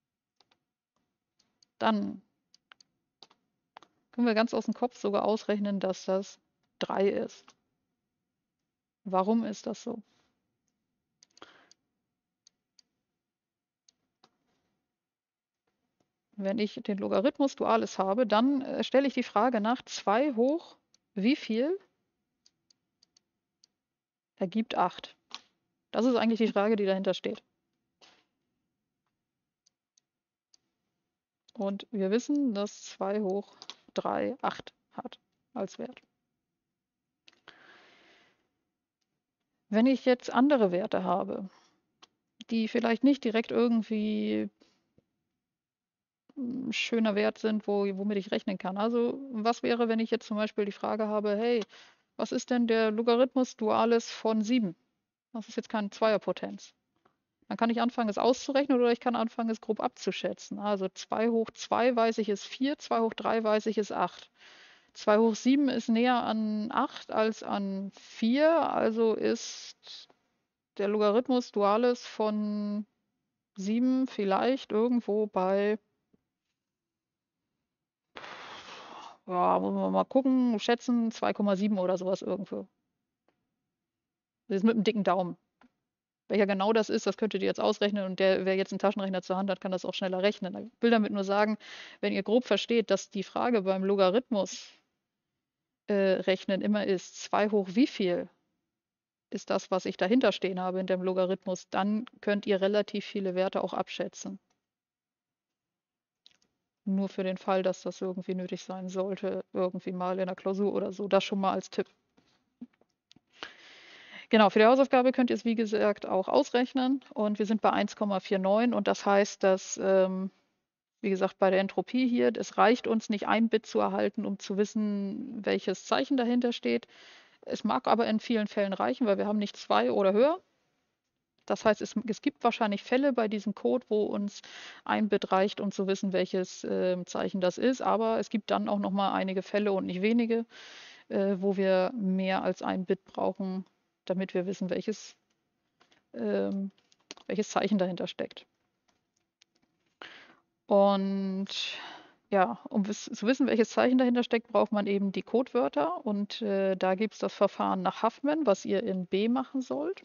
dann können wir ganz aus dem Kopf sogar ausrechnen, dass das 3 ist. Warum ist das so? Wenn ich den Logarithmus Duales habe, dann stelle ich die Frage nach 2 hoch wie viel ergibt 8? Das ist eigentlich die Frage, die dahinter steht. Und wir wissen, dass 2 hoch 3 8 hat als Wert. Wenn ich jetzt andere Werte habe, die vielleicht nicht direkt irgendwie ein schöner Wert sind, womit ich rechnen kann. Also was wäre, wenn ich jetzt zum Beispiel die Frage habe, hey, was ist denn der Logarithmus Duales von 7? Das ist jetzt keine Zweierpotenz. Dann kann ich anfangen, es auszurechnen oder ich kann anfangen, es grob abzuschätzen. Also 2 hoch 2 weiß ich ist 4, 2 hoch 3 weiß ich ist 8. 2 hoch 7 ist näher an 8 als an 4, also ist der Logarithmus Duales von 7 vielleicht irgendwo bei, ja, muss man mal gucken, schätzen 2,7 oder sowas irgendwo. Das ist mit einem dicken Daumen. Welcher genau das ist, das könntet ihr jetzt ausrechnen und wer jetzt einen Taschenrechner zur Hand hat, kann das auch schneller rechnen. Ich will damit nur sagen, wenn ihr grob versteht, dass die Frage beim Logarithmus rechnen immer ist, 2 hoch wie viel ist das, was ich dahinter stehen habe in dem Logarithmus, dann könnt ihr relativ viele Werte auch abschätzen. Nur für den Fall, dass das irgendwie nötig sein sollte, irgendwie mal in der Klausur oder so. Das schon mal als Tipp. Genau, für die Hausaufgabe könnt ihr es wie gesagt auch ausrechnen und wir sind bei 1,49 und das heißt, dass, wie gesagt, bei der Entropie hier, es reicht uns nicht ein Bit zu erhalten, um zu wissen, welches Zeichen dahinter steht. Es mag aber in vielen Fällen reichen, weil wir haben nicht 2 oder höher. Das heißt, es gibt wahrscheinlich Fälle bei diesem Code, wo uns ein Bit reicht, um zu wissen, welches Zeichen das ist. Aber es gibt dann auch noch mal einige Fälle und nicht wenige, wo wir mehr als ein Bit brauchen, damit wir wissen, ähm, welches Zeichen dahinter steckt. Und ja, um zu wissen, welches Zeichen dahinter steckt, braucht man eben die Codewörter. Und da gibt es das Verfahren nach Huffman, was ihr in B machen sollt.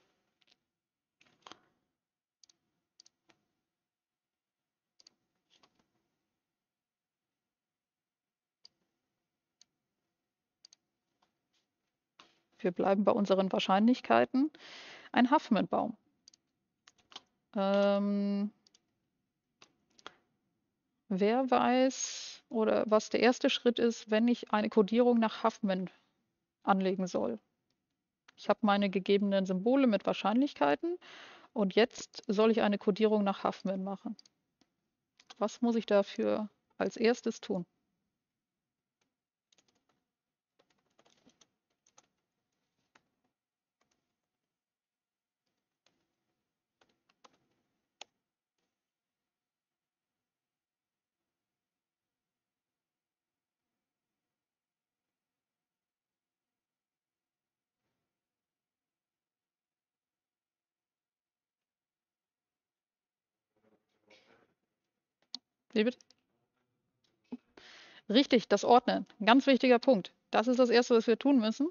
Wir bleiben bei unseren Wahrscheinlichkeiten. Ein Huffman-Baum. Wer weiß oder was der erste Schritt ist, wenn ich eine Codierung nach Huffman anlegen soll? Ich habe meine gegebenen Symbole mit Wahrscheinlichkeiten und jetzt soll ich eine Codierung nach Huffman machen. Was muss ich dafür als erstes tun? Wie bitte? Richtig, das Ordnen. Ein ganz wichtiger Punkt. Das ist das Erste, was wir tun müssen.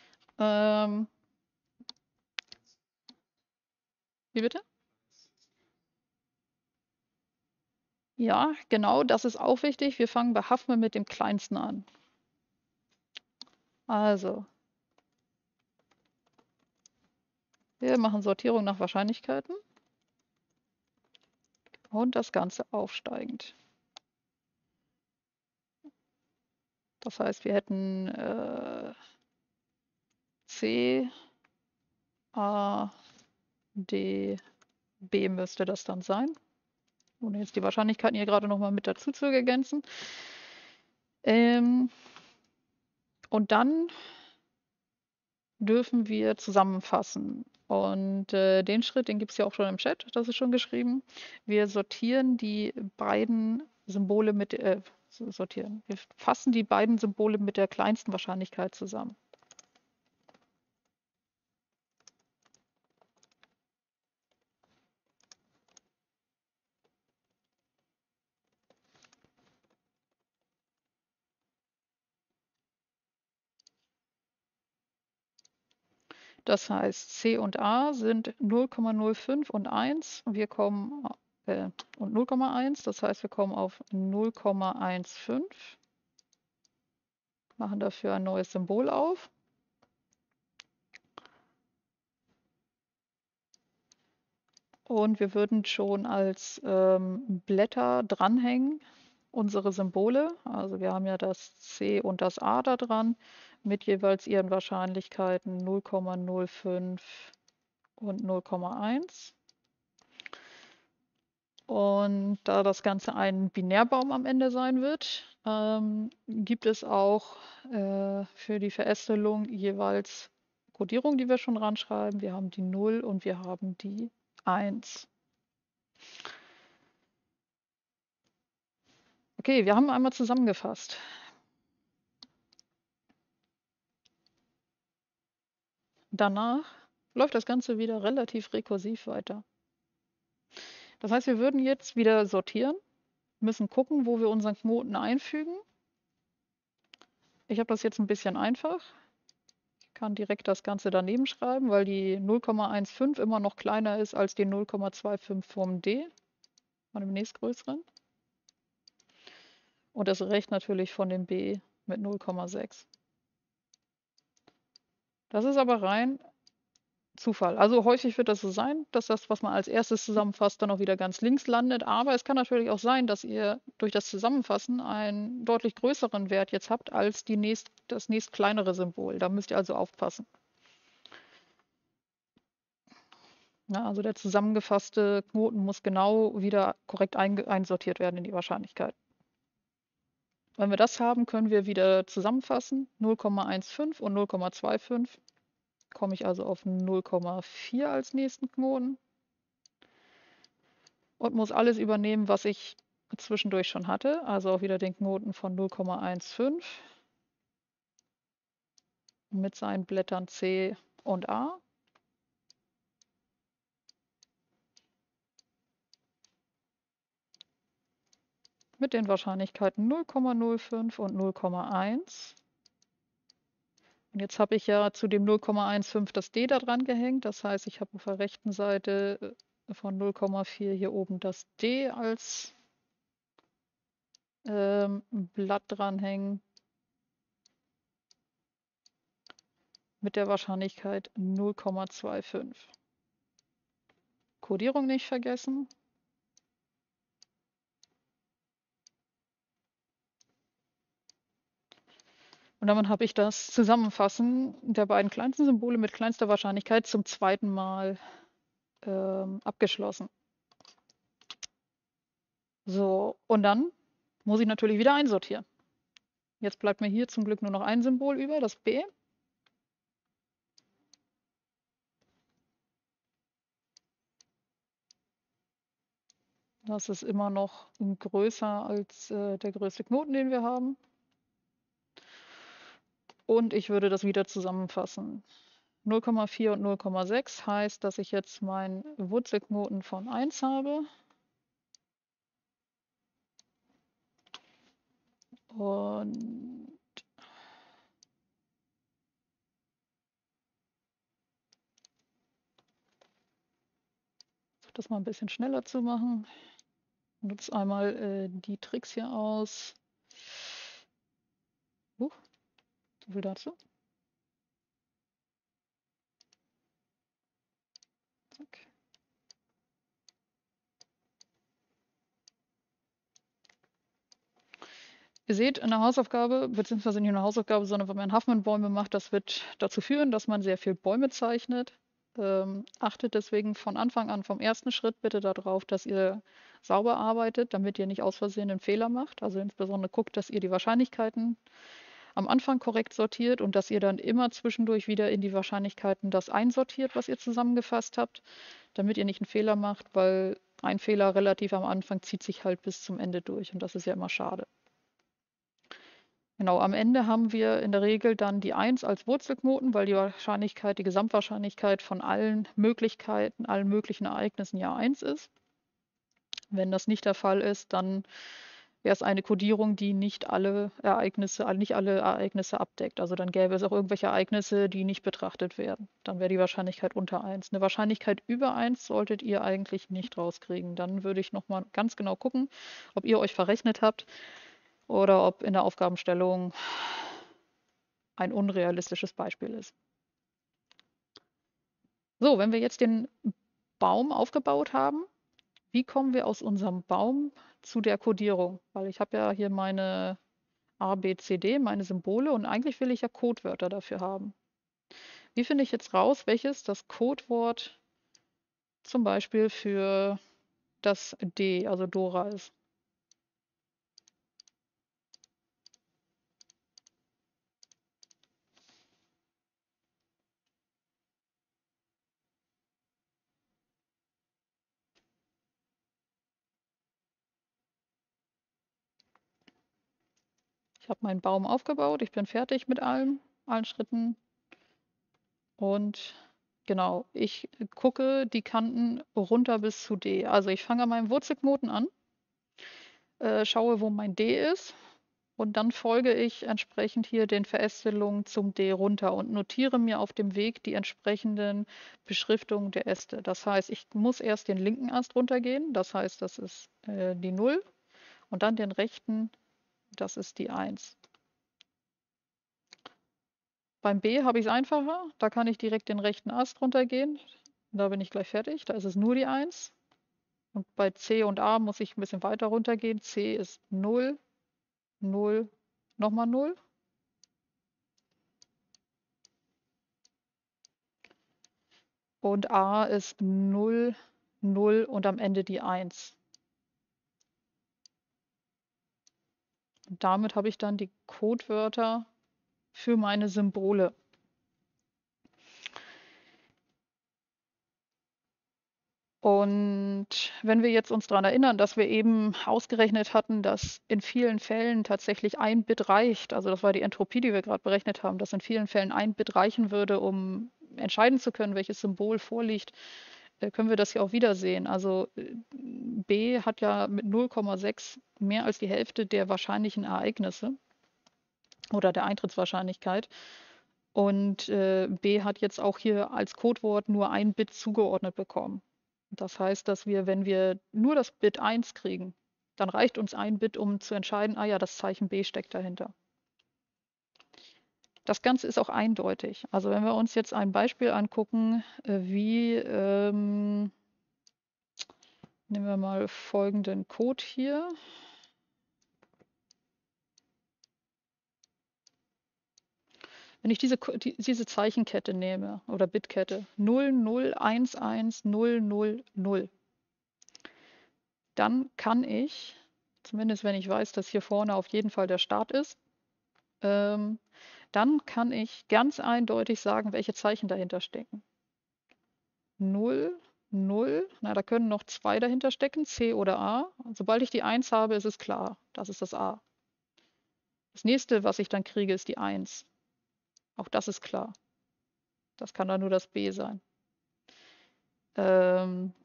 Wie bitte? Ja, genau, das ist auch wichtig. Wir fangen bei Huffman mit dem Kleinsten an. Also, wir machen Sortierung nach Wahrscheinlichkeiten und das Ganze aufsteigend. Das heißt, wir hätten C, A, D, B müsste das dann sein. Ohne jetzt die Wahrscheinlichkeiten hier gerade nochmal mit dazu zu ergänzen. Und dann dürfen wir zusammenfassen. Und den Schritt, den gibt es ja auch schon im Chat, das ist schon geschrieben. Wir sortieren die beiden Symbole mit, sortieren. Wir fassen die beiden Symbole mit der kleinsten Wahrscheinlichkeit zusammen. Das heißt, C und A sind 0,05 und 1. Wir kommen und 0,1. Das heißt, wir kommen auf 0,15. Machen dafür ein neues Symbol auf. Und wir würden schon als Blätter dranhängen unsere Symbole. Also wir haben ja das C und das A da dran mit jeweils ihren Wahrscheinlichkeiten 0,05 und 0,1. Und da das Ganze ein Binärbaum am Ende sein wird, gibt es auch für die Verästelung jeweils Codierung, die wir schon ranschreiben. Wir haben die 0 und wir haben die 1. Okay, wir haben einmal zusammengefasst. Danach läuft das Ganze wieder relativ rekursiv weiter. Das heißt, wir würden jetzt wieder sortieren, müssen gucken, wo wir unseren Knoten einfügen. Ich habe das jetzt ein bisschen einfach. Ich kann direkt das Ganze daneben schreiben, weil die 0,15 immer noch kleiner ist als die 0,25 vom D, von dem nächstgrößeren. Und das recht natürlich von dem B mit 0,6. Das ist aber rein Zufall. Also häufig wird das so sein, dass das, was man als erstes zusammenfasst, dann auch wieder ganz links landet. Aber es kann natürlich auch sein, dass ihr durch das Zusammenfassen einen deutlich größeren Wert jetzt habt als das nächst kleinere Symbol. Da müsst ihr also aufpassen. Ja, also der zusammengefasste Knoten muss genau wieder korrekt einsortiert werden in die Wahrscheinlichkeit. Wenn wir das haben, können wir wieder zusammenfassen. 0,15 und 0,25. Komme ich also auf 0,4 als nächsten Knoten. Und muss alles übernehmen, was ich zwischendurch schon hatte. Also auch wieder den Knoten von 0,15 mit seinen Blättern C und A. Mit den Wahrscheinlichkeiten 0,05 und 0,1. Und jetzt habe ich ja zu dem 0,15 das D da dran gehängt. Das heißt, ich habe auf der rechten Seite von 0,4 hier oben das D als Blatt dranhängen. Mit der Wahrscheinlichkeit 0,25. Codierung nicht vergessen. Und damit habe ich das Zusammenfassen der beiden kleinsten Symbole mit kleinster Wahrscheinlichkeit zum zweiten Mal abgeschlossen. So, und dann muss ich natürlich wieder einsortieren. Jetzt bleibt mir hier zum Glück nur noch ein Symbol über, das B. Das ist immer noch größer als der größte Knoten, den wir haben. Und ich würde das wieder zusammenfassen. 0,4 und 0,6 heißt, dass ich jetzt meinen Wurzelknoten von 1 habe. Und das mal ein bisschen schneller zu machen. Ich nutze einmal die Tricks hier aus. So viel dazu. Zack. Ihr seht, in der Hausaufgabe, beziehungsweise nicht in der Hausaufgabe, sondern wenn man Huffman-Bäume macht, das wird dazu führen, dass man sehr viel Bäume zeichnet. Achtet deswegen von Anfang an, vom ersten Schritt bitte darauf, dass ihr sauber arbeitet, damit ihr nicht aus Versehen einen Fehler macht. Also insbesondere guckt, dass ihr die Wahrscheinlichkeiten am Anfang korrekt sortiert und dass ihr dann immer zwischendurch wieder in die Wahrscheinlichkeiten das einsortiert, was ihr zusammengefasst habt, damit ihr nicht einen Fehler macht, weil ein Fehler relativ am Anfang zieht sich halt bis zum Ende durch und das ist ja immer schade. Genau, am Ende haben wir in der Regel dann die 1 als Wurzelknoten, weil die Wahrscheinlichkeit, die Gesamtwahrscheinlichkeit von allen Möglichkeiten, allen möglichen Ereignissen ja 1 ist. Wenn das nicht der Fall ist, dann wäre es eine Codierung, die nicht alle Ereignisse abdeckt. Also dann gäbe es auch irgendwelche Ereignisse, die nicht betrachtet werden. Dann wäre die Wahrscheinlichkeit unter 1. Eine Wahrscheinlichkeit über 1 solltet ihr eigentlich nicht rauskriegen. Dann würde ich nochmal ganz genau gucken, ob ihr euch verrechnet habt oder ob in der Aufgabenstellung ein unrealistisches Beispiel ist. So, wenn wir jetzt den Baum aufgebaut haben, wie kommen wir aus unserem Baum zu der Codierung? Weil ich habe ja hier meine A, B, C, D, meine Symbole und eigentlich will ich ja Codewörter dafür haben. Wie finde ich jetzt raus, welches das Codewort zum Beispiel für das D, also Dora ist? Ich habe meinen Baum aufgebaut, ich bin fertig mit allen Schritten und genau, ich gucke die Kanten runter bis zu D. Also ich fange an meinem Wurzelknoten an, schaue, wo mein D ist und dann folge ich entsprechend hier den Verästelungen zum D runter und notiere mir auf dem Weg die entsprechenden Beschriftungen der Äste. Das heißt, ich muss erst den linken Ast runtergehen, das heißt, das ist die 0 und dann den rechten, das ist die 1. Beim B habe ich es einfacher, da kann ich direkt den rechten Ast runtergehen. Da bin ich gleich fertig, da ist es nur die 1. Und bei C und A muss ich ein bisschen weiter runtergehen. C ist 0, 0, nochmal 0. Und A ist 0, 0 und am Ende die 1. Und damit habe ich dann die Codewörter für meine Symbole. Und wenn wir jetzt uns daran erinnern, dass wir eben ausgerechnet hatten, dass in vielen Fällen tatsächlich ein Bit reicht, also das war die Entropie, die wir gerade berechnet haben, dass in vielen Fällen ein Bit reichen würde, um entscheiden zu können, welches Symbol vorliegt, können wir das hier auch wieder sehen. Also B hat ja mit 0,6 mehr als die Hälfte der wahrscheinlichen Ereignisse oder der Eintrittswahrscheinlichkeit. Und B hat jetzt auch hier als Codewort nur ein Bit zugeordnet bekommen. Das heißt, dass wir, wenn wir nur das Bit 1 kriegen, dann reicht uns ein Bit, um zu entscheiden, ah ja, das Zeichen B steckt dahinter. Das Ganze ist auch eindeutig. Also wenn wir uns jetzt ein Beispiel angucken, wie Nehmen wir mal folgenden Code hier. Wenn ich diese Zeichenkette nehme oder Bitkette 00110000, dann kann ich, zumindest wenn ich weiß, dass hier vorne auf jeden Fall der Start ist, dann kann ich ganz eindeutig sagen, welche Zeichen dahinter stecken. 0, 0, na, da können noch 2 dahinter stecken, C oder A. Und sobald ich die 1 habe, ist es klar, das ist das A. Das nächste, was ich dann kriege, ist die 1. Auch das ist klar. Das kann dann nur das B sein. Und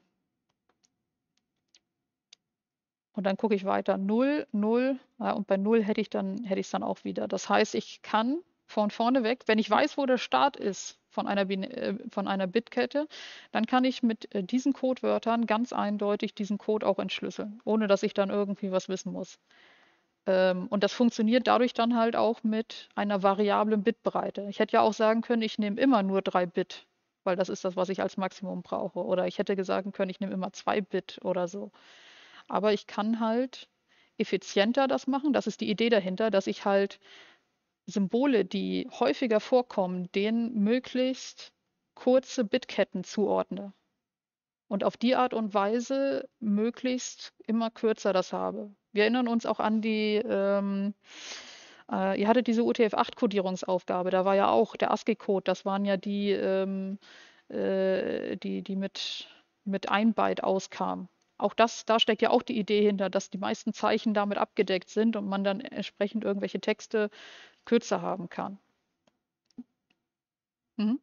dann gucke ich weiter. 0, 0. Ja, und bei 0 hätte ich es dann auch wieder. Das heißt, ich kann von vorne weg, wenn ich weiß, wo der Start ist von einer Bitkette, dann kann ich mit diesen Codewörtern ganz eindeutig diesen Code auch entschlüsseln, ohne dass ich dann irgendwie was wissen muss. Und das funktioniert dadurch dann halt auch mit einer variablen Bitbreite. Ich hätte ja auch sagen können, ich nehme immer nur 3 Bit, weil das ist das, was ich als Maximum brauche. Oder ich hätte sagen können, ich nehme immer 2 Bit oder so. Aber ich kann halt effizienter das machen. Das ist die Idee dahinter, dass ich halt Symbole, die häufiger vorkommen, denen möglichst kurze Bitketten zuordne. Und auf die Art und Weise möglichst immer kürzer das habe. Wir erinnern uns auch an ihr hattet diese UTF-8-Kodierungsaufgabe, da war ja auch der ASCII-Code, das waren ja die mit 1 Byte auskamen. Auch da steckt ja auch die Idee hinter, dass die meisten Zeichen damit abgedeckt sind und man dann entsprechend irgendwelche Texte kürzer haben kann. Mhm.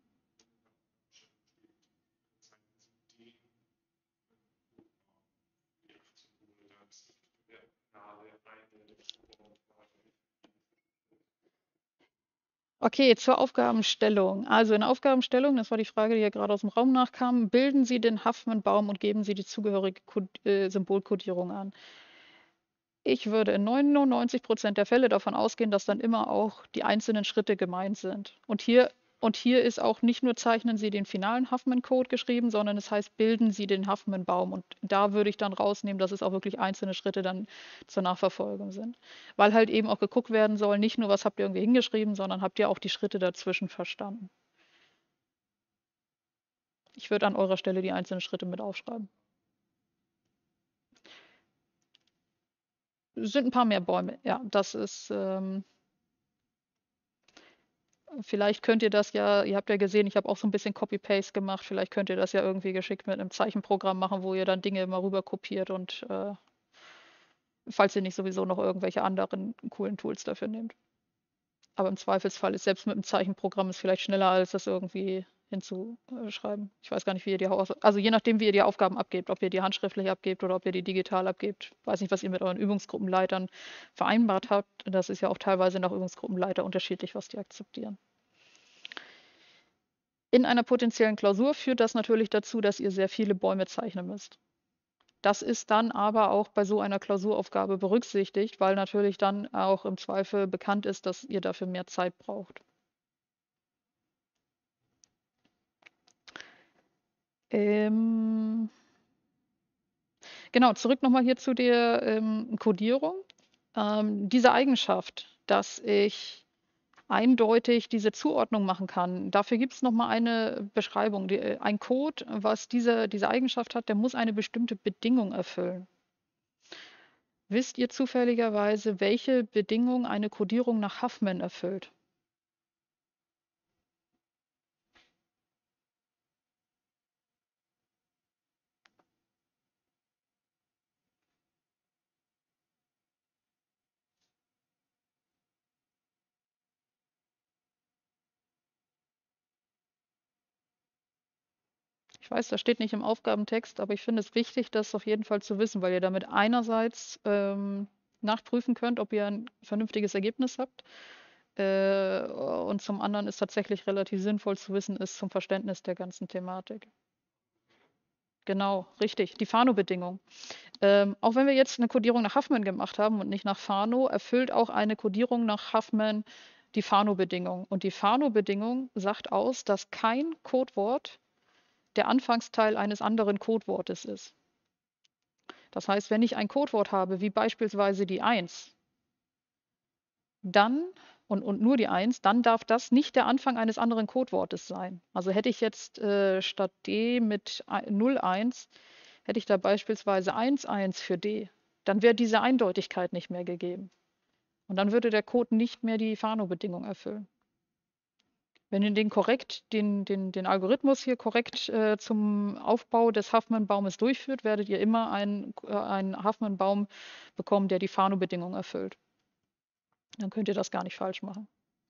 Okay, zur Aufgabenstellung. Also in der Aufgabenstellung, das war die Frage, die ja gerade aus dem Raum nachkam, bilden Sie den Huffman-Baum und geben Sie die zugehörige Symbolkodierung an. Ich würde in 99% der Fälle davon ausgehen, dass dann immer auch die einzelnen Schritte gemeint sind. Und hier ist auch nicht nur zeichnen Sie den finalen Huffman-Code geschrieben, sondern es heißt, bilden Sie den Huffman-Baum. Und da würde ich dann rausnehmen, dass es auch wirklich einzelne Schritte dann zur Nachverfolgung sind. Weil halt eben auch geguckt werden soll, nicht nur, was habt ihr irgendwie hingeschrieben, sondern habt ihr auch die Schritte dazwischen verstanden. Ich würde an eurer Stelle die einzelnen Schritte mit aufschreiben. Es sind ein paar mehr Bäume, ja, das ist. Vielleicht könnt ihr das ja, ihr habt ja gesehen, ich habe auch so ein bisschen Copy-Paste gemacht. Vielleicht könnt ihr das ja irgendwie geschickt mit einem Zeichenprogramm machen, wo ihr dann Dinge immer rüber kopiert und falls ihr nicht sowieso noch irgendwelche anderen coolen Tools dafür nehmt. Aber im Zweifelsfall ist selbst mit einem Zeichenprogramm es vielleicht schneller, als das irgendwie hinzuschreiben. Ich weiß gar nicht, wie ihr also je nachdem, wie ihr die Aufgaben abgebt, ob ihr die handschriftlich abgebt oder ob ihr die digital abgebt. Weiß nicht, was ihr mit euren Übungsgruppenleitern vereinbart habt. Das ist ja auch teilweise nach Übungsgruppenleiter unterschiedlich, was die akzeptieren. In einer potenziellen Klausur führt das natürlich dazu, dass ihr sehr viele Bäume zeichnen müsst. Das ist dann aber auch bei so einer Klausuraufgabe berücksichtigt, weil natürlich dann auch im Zweifel bekannt ist, dass ihr dafür mehr Zeit braucht. Genau, zurück nochmal hier zu der Codierung. Diese Eigenschaft, dass ich eindeutig diese Zuordnung machen kann. Dafür gibt es nochmal eine Beschreibung. Ein Code, was diese Eigenschaft hat, der muss eine bestimmte Bedingung erfüllen. Wisst ihr zufälligerweise, welche Bedingung eine Codierung nach Huffman erfüllt? Ich weiß, das steht nicht im Aufgabentext, aber ich finde es wichtig, das auf jeden Fall zu wissen, weil ihr damit einerseits nachprüfen könnt, ob ihr ein vernünftiges Ergebnis habt. Und zum anderen ist tatsächlich relativ sinnvoll zu wissen, ist zum Verständnis der ganzen Thematik. Genau, richtig, die Fano-Bedingung. Auch wenn wir jetzt eine Codierung nach Huffman gemacht haben und nicht nach Fano, erfüllt auch eine Codierung nach Huffman die Fano-Bedingung. Und die Fano-Bedingung sagt aus, dass kein Codewort der Anfangsteil eines anderen Codewortes ist. Das heißt, wenn ich ein Codewort habe, wie beispielsweise die 1, dann und nur die 1, dann darf das nicht der Anfang eines anderen Codewortes sein. Also hätte ich jetzt statt D mit 01, hätte ich da beispielsweise 11 für D, dann wäre diese Eindeutigkeit nicht mehr gegeben. Und dann würde der Code nicht mehr die Fano-Bedingung erfüllen. Wenn ihr den Algorithmus hier korrekt zum Aufbau des Huffman-Baumes durchführt, werdet ihr immer einen Huffman-Baum bekommen, der die Fano-Bedingung erfüllt. Dann könnt ihr das gar nicht falsch machen.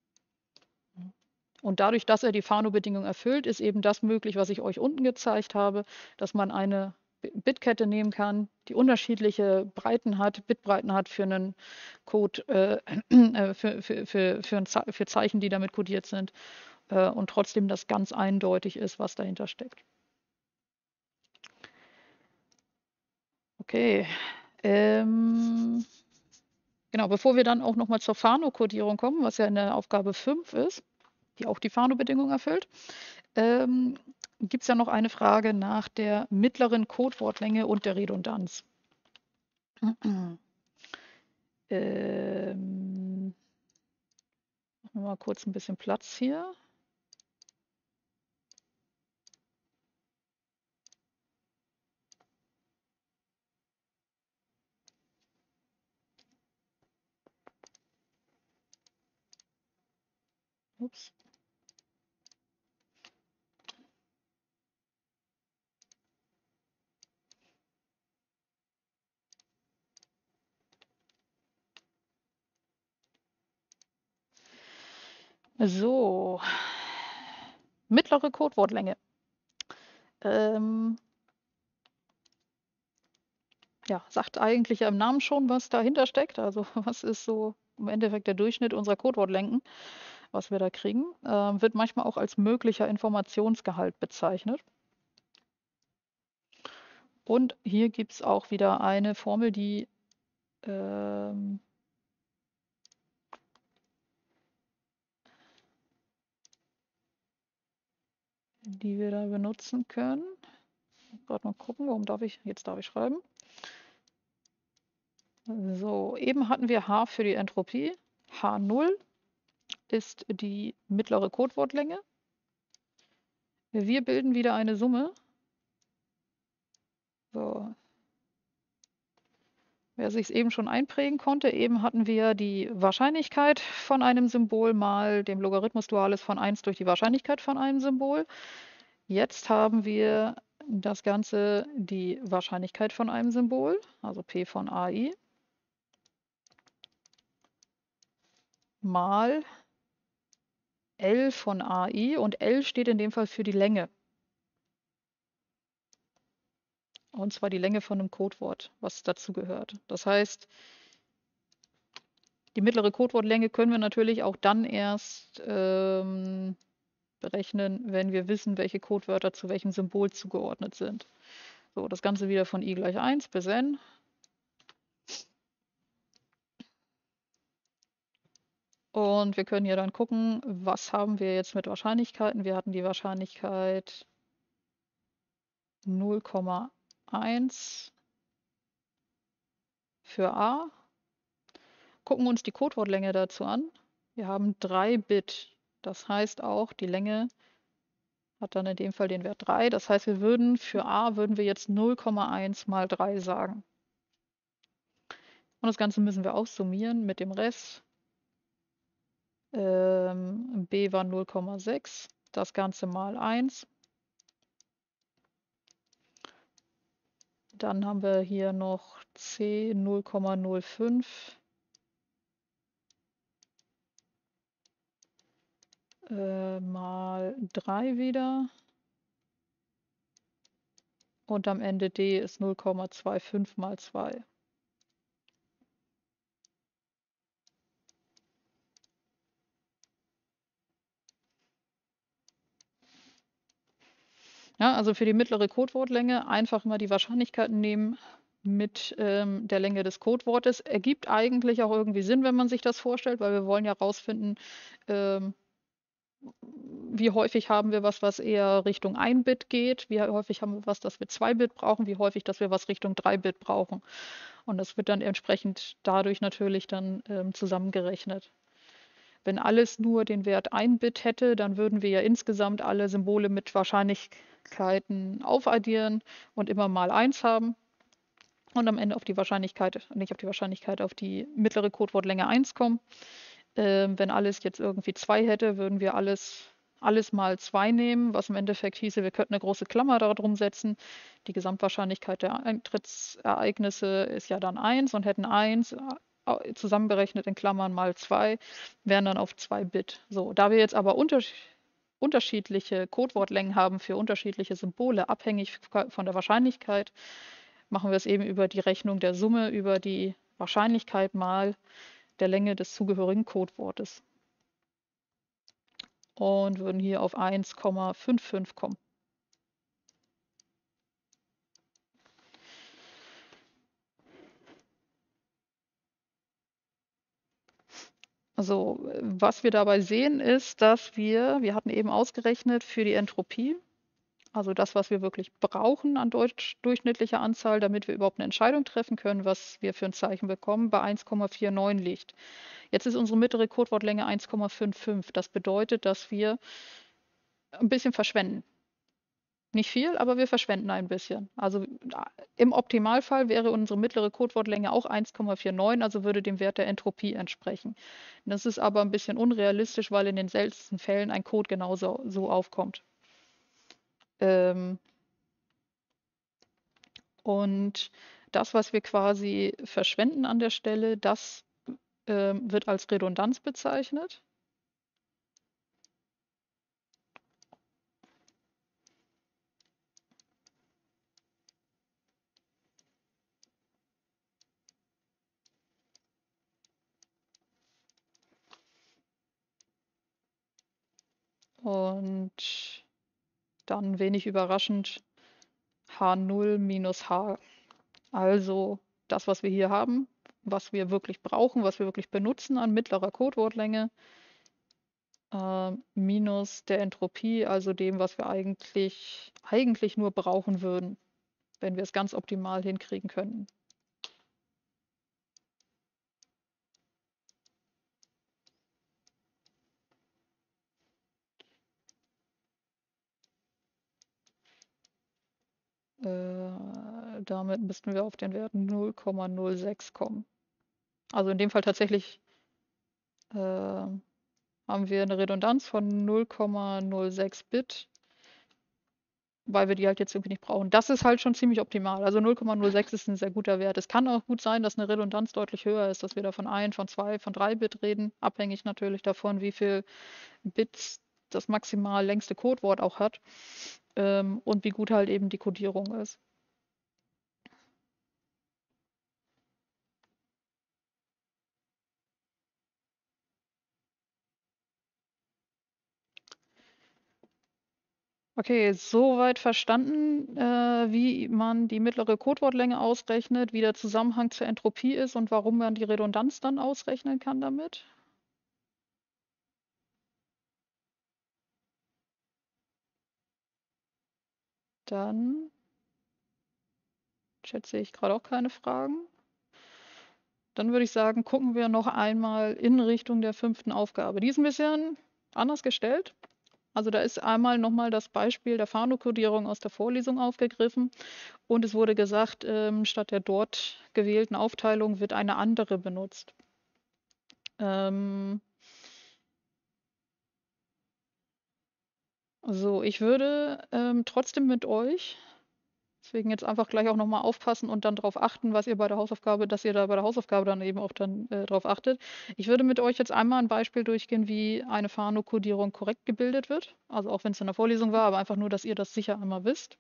Und dadurch, dass er die Fano-Bedingung erfüllt, ist eben das möglich, was ich euch unten gezeigt habe, dass man eine Bitkette nehmen kann, die unterschiedliche Breiten hat, Bitbreiten hat für einen Code, für Zeichen, die damit kodiert sind, und trotzdem das ganz eindeutig ist, was dahinter steckt. Okay. Genau, bevor wir dann auch nochmal zur Fano-Kodierung kommen, was ja in der Aufgabe 5 ist, die auch die Fano-Bedingung erfüllt, gibt es ja noch eine Frage nach der mittleren Codewortlänge und der Redundanz. Machen wir mal kurz ein bisschen Platz hier. Ups. So, mittlere Codewortlänge. Ja, sagt eigentlich ja im Namen schon, was dahinter steckt. Also was ist so im Endeffekt der Durchschnitt unserer Codewortlängen, was wir da kriegen. Wird manchmal auch als möglicher Informationsgehalt bezeichnet. Und hier gibt es auch wieder eine Formel, die wir da benutzen können. Gerade mal gucken, jetzt darf ich schreiben. So, eben hatten wir H für die Entropie. H0 ist die mittlere Codewortlänge. Wir bilden wieder eine Summe. So. Wer sich es eben schon einprägen konnte, eben hatten wir die Wahrscheinlichkeit von einem Symbol mal dem Logarithmus Dualis von 1 durch die Wahrscheinlichkeit von einem Symbol. Jetzt haben wir das Ganze die Wahrscheinlichkeit von einem Symbol, also P von AI, mal L von AI, und L steht in dem Fall für die Länge. Und zwar die Länge von einem Codewort, was dazu gehört. Das heißt, die mittlere Codewortlänge können wir natürlich auch dann erst berechnen, wenn wir wissen, welche Codewörter zu welchem Symbol zugeordnet sind. So, das Ganze wieder von i gleich 1 bis n. Und wir können hier dann gucken, was haben wir jetzt mit Wahrscheinlichkeiten. Wir hatten die Wahrscheinlichkeit 0,1 für a. Gucken uns die Codewortlänge dazu an. Wir haben 3 Bit. Das heißt auch, die Länge hat dann in dem Fall den Wert 3. Das heißt, für a würden wir jetzt 0,1 mal 3 sagen. Und das Ganze müssen wir aussummieren mit dem Rest. B war 0,6, das Ganze mal 1. Dann haben wir hier noch C 0,05 mal 3 wieder. Und am Ende D ist 0,25 mal 2. Ja, also für die mittlere Codewortlänge einfach immer die Wahrscheinlichkeiten nehmen mit der Länge des Codewortes. Ergibt eigentlich auch irgendwie Sinn, wenn man sich das vorstellt, weil wir wollen ja rausfinden, wie häufig haben wir was eher Richtung 1 Bit geht, wie häufig haben wir was, das wir 2 Bit brauchen, wie häufig, dass wir was Richtung 3 Bit brauchen. Und das wird dann entsprechend dadurch natürlich dann zusammengerechnet. Wenn alles nur den Wert 1 Bit hätte, dann würden wir ja insgesamt alle Symbole mit Wahrscheinlichkeiten aufaddieren und immer mal 1 haben und am Ende auf die Wahrscheinlichkeit, nicht auf die Wahrscheinlichkeit, auf die mittlere Codewortlänge 1 kommen. Wenn alles jetzt irgendwie 2 hätte, würden wir alles mal 2 nehmen, was im Endeffekt hieße, wir könnten eine große Klammer darum setzen. Die Gesamtwahrscheinlichkeit der Eintrittsereignisse ist ja dann 1 und hätten 1 zusammenberechnet in Klammern mal 2, wären dann auf 2 Bit. So, da wir jetzt aber unterschiedliche Codewortlängen haben für unterschiedliche Symbole, abhängig von der Wahrscheinlichkeit, machen wir es eben über die Rechnung der Summe über die Wahrscheinlichkeit mal der Länge des zugehörigen Codewortes und würden hier auf 1,55 kommen. Also, was wir dabei sehen, ist, dass wir hatten eben ausgerechnet für die Entropie, also das, was wir wirklich brauchen an durchschnittlicher Anzahl, damit wir überhaupt eine Entscheidung treffen können, was wir für ein Zeichen bekommen, bei 1,49 liegt. Jetzt ist unsere mittlere Codewortlänge 1,55. Das bedeutet, dass wir ein bisschen verschwenden. Nicht viel, aber wir verschwenden ein bisschen. Also im Optimalfall wäre unsere mittlere Codewortlänge auch 1,49, also würde dem Wert der Entropie entsprechen. Das ist aber ein bisschen unrealistisch, weil in den seltensten Fällen ein Code genauso so aufkommt. Und das, was wir quasi verschwenden an der Stelle, das wird als Redundanz bezeichnet. Und dann wenig überraschend H0 minus H. Also das, was wir hier haben, was wir wirklich brauchen, was wir wirklich benutzen an mittlerer Codewortlänge, minus der Entropie, also dem, was wir eigentlich nur brauchen würden, wenn wir es ganz optimal hinkriegen könnten. Damit müssten wir auf den Wert 0,06 kommen. Also in dem Fall tatsächlich haben wir eine Redundanz von 0,06 Bit, weil wir die halt jetzt irgendwie nicht brauchen. Das ist halt schon ziemlich optimal. Also 0,06 ist ein sehr guter Wert. Es kann auch gut sein, dass eine Redundanz deutlich höher ist, dass wir da von 1, von 2, von 3 Bit reden, abhängig natürlich davon, wie viel Bits das maximal längste Codewort auch hat und wie gut halt eben die Codierung ist. Okay, soweit verstanden, wie man die mittlere Codewortlänge ausrechnet, wie der Zusammenhang zur Entropie ist und warum man die Redundanz dann ausrechnen kann damit. Dann schätze ich gerade auch keine Fragen. Dann würde ich sagen, gucken wir noch einmal in Richtung der 5. Aufgabe. Die ist ein bisschen anders gestellt. Also da ist einmal nochmal das Beispiel der Fano-Codierung aus der Vorlesung aufgegriffen und es wurde gesagt, statt der dort gewählten Aufteilung wird eine andere benutzt. So, ich würde trotzdem mit euch, deswegen jetzt einfach gleich auch nochmal aufpassen und dann darauf achten, was ihr bei der Hausaufgabe, dass ihr da bei der Hausaufgabe dann eben auch dann darauf achtet. Ich würde mit euch jetzt einmal ein Beispiel durchgehen, wie eine Fano-Codierung korrekt gebildet wird. Also auch wenn es in der Vorlesung war, aber einfach nur, dass ihr das sicher einmal wisst.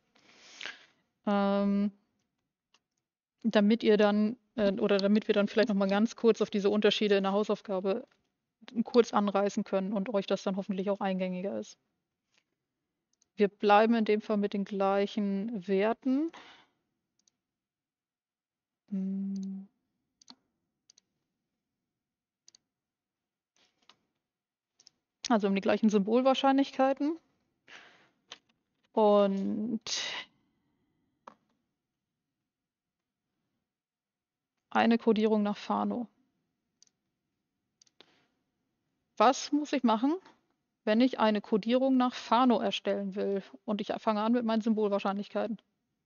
Damit ihr dann oder damit wir dann vielleicht nochmal ganz kurz auf diese Unterschiede in der Hausaufgabe kurz anreißen können und euch das dann hoffentlich auch eingängiger ist. Wir bleiben in dem Fall mit den gleichen Werten. Also um die gleichen Symbolwahrscheinlichkeiten. Und eine Kodierung nach Fano. Was muss ich machen, wenn ich eine Kodierung nach Fano erstellen will? Und ich fange an mit meinen Symbolwahrscheinlichkeiten.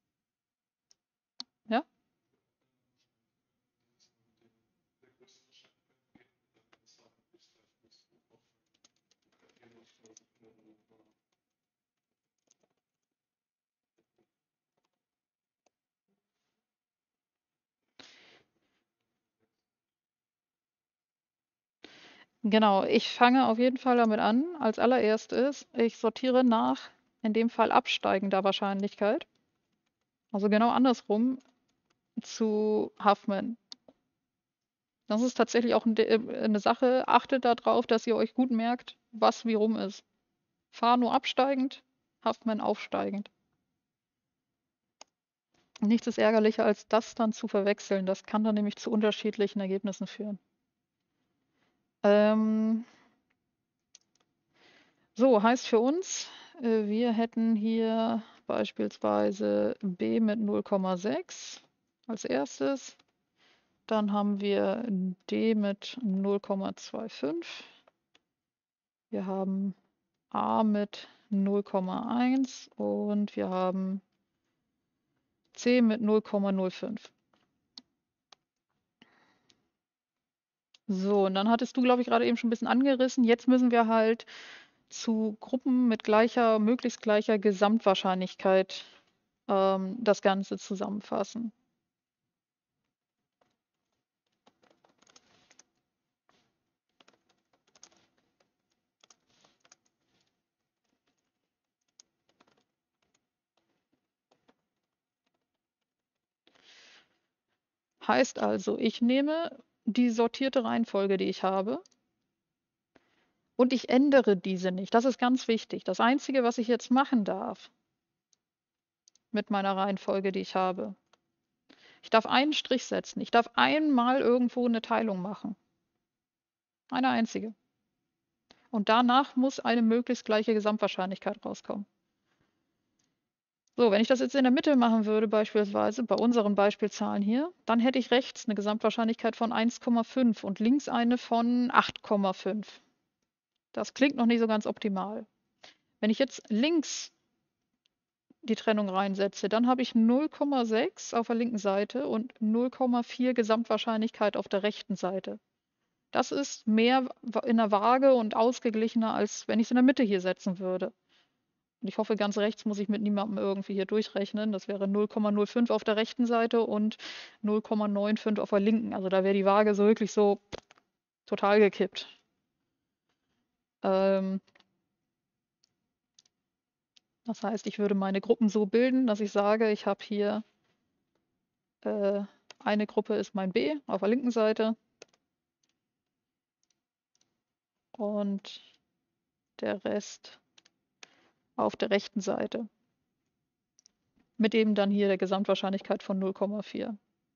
Ja? Genau, ich fange auf jeden Fall damit an. Als allererstes, ich sortiere nach, in dem Fall absteigender Wahrscheinlichkeit. Also genau andersrum zu Huffman. Das ist tatsächlich auch eine Sache. Achtet darauf, dass ihr euch gut merkt, was wie rum ist. Fano absteigend, Huffman aufsteigend. Nichts ist ärgerlicher, als das dann zu verwechseln. Das kann dann nämlich zu unterschiedlichen Ergebnissen führen. So, heißt für uns, wir hätten hier beispielsweise b mit 0,6 als erstes. Dann haben wir d mit 0,25. Wir haben a mit 0,1 und wir haben c mit 0,05. So, und dann hattest du, glaube ich, gerade eben schon ein bisschen angerissen. Jetzt müssen wir halt zu Gruppen mit möglichst gleicher Gesamtwahrscheinlichkeit das Ganze zusammenfassen. Heißt also, ich nehme die sortierte Reihenfolge, die ich habe, und ich ändere diese nicht. Das ist ganz wichtig. Das Einzige, was ich jetzt machen darf mit meiner Reihenfolge, die ich habe, ich darf einen Strich setzen. Ich darf einmal irgendwo eine Teilung machen. Eine einzige. Und danach muss eine möglichst gleiche Gesamtwahrscheinlichkeit rauskommen. So, wenn ich das jetzt in der Mitte machen würde, beispielsweise bei unseren Beispielzahlen hier, dann hätte ich rechts eine Gesamtwahrscheinlichkeit von 1,5 und links eine von 8,5. Das klingt noch nicht so ganz optimal. Wenn ich jetzt links die Trennung reinsetze, dann habe ich 0,6 auf der linken Seite und 0,4 Gesamtwahrscheinlichkeit auf der rechten Seite. Das ist mehr in der Waage und ausgeglichener, als wenn ich es in der Mitte hier setzen würde. Und ich hoffe, ganz rechts muss ich mit niemandem irgendwie hier durchrechnen. Das wäre 0,05 auf der rechten Seite und 0,95 auf der linken. Also da wäre die Waage so wirklich so total gekippt. Das heißt, ich würde meine Gruppen so bilden, dass ich sage, ich habe hier eine Gruppe ist mein B auf der linken Seite und der Rest auf der rechten Seite. Mit eben dann hier der Gesamtwahrscheinlichkeit von 0,4.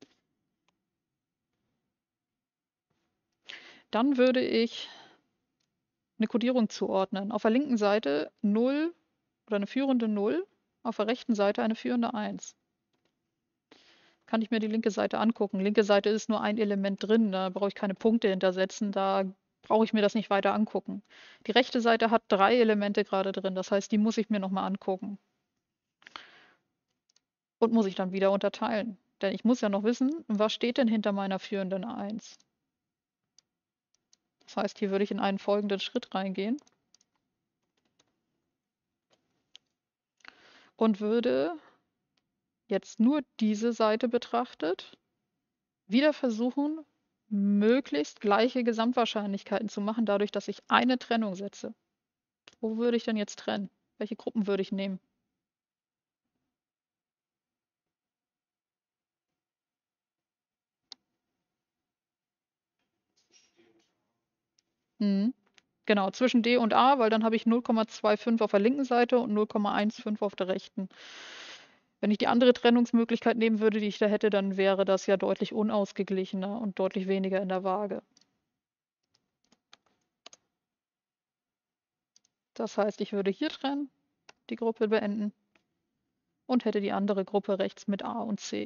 Dann würde ich eine Kodierung zuordnen. Auf der linken Seite 0 oder eine führende 0, auf der rechten Seite eine führende 1. Kann ich mir die linke Seite angucken. Linke Seite ist nur ein Element drin, da brauche ich keine Punkte hintersetzen, da brauche ich mir das nicht weiter angucken. Die rechte Seite hat 3 Elemente gerade drin, das heißt, die muss ich mir nochmal angucken. Und muss ich dann wieder unterteilen. Denn ich muss ja noch wissen, was steht denn hinter meiner führenden 1. Das heißt, hier würde ich in einen folgenden Schritt reingehen und würde jetzt nur diese Seite betrachtet wieder versuchen, möglichst gleiche Gesamtwahrscheinlichkeiten zu machen, dadurch, dass ich eine Trennung setze. Wo würde ich denn jetzt trennen? Welche Gruppen würde ich nehmen? Mhm. Genau, zwischen D und A, weil dann habe ich 0,25 auf der linken Seite und 0,15 auf der rechten. Wenn ich die andere Trennungsmöglichkeit nehmen würde, die ich da hätte, dann wäre das ja deutlich unausgeglichener und deutlich weniger in der Waage. Das heißt, ich würde hier trennen, die Gruppe beenden und hätte die andere Gruppe rechts mit A und C.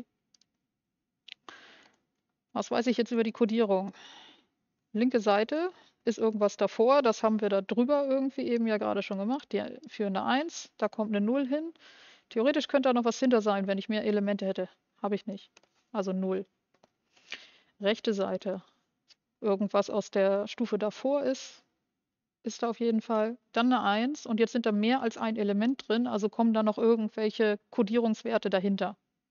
Was weiß ich jetzt über die Codierung? Linke Seite ist irgendwas davor, das haben wir da drüber irgendwie eben ja gerade schon gemacht. Die führende 1, da kommt eine 0 hin. Theoretisch könnte da noch was hinter sein, wenn ich mehr Elemente hätte. Habe ich nicht. Also 0. Rechte Seite. Irgendwas aus der Stufe davor ist da auf jeden Fall. Dann eine 1 und jetzt sind da mehr als ein Element drin, also kommen da noch irgendwelche Codierungswerte dahinter.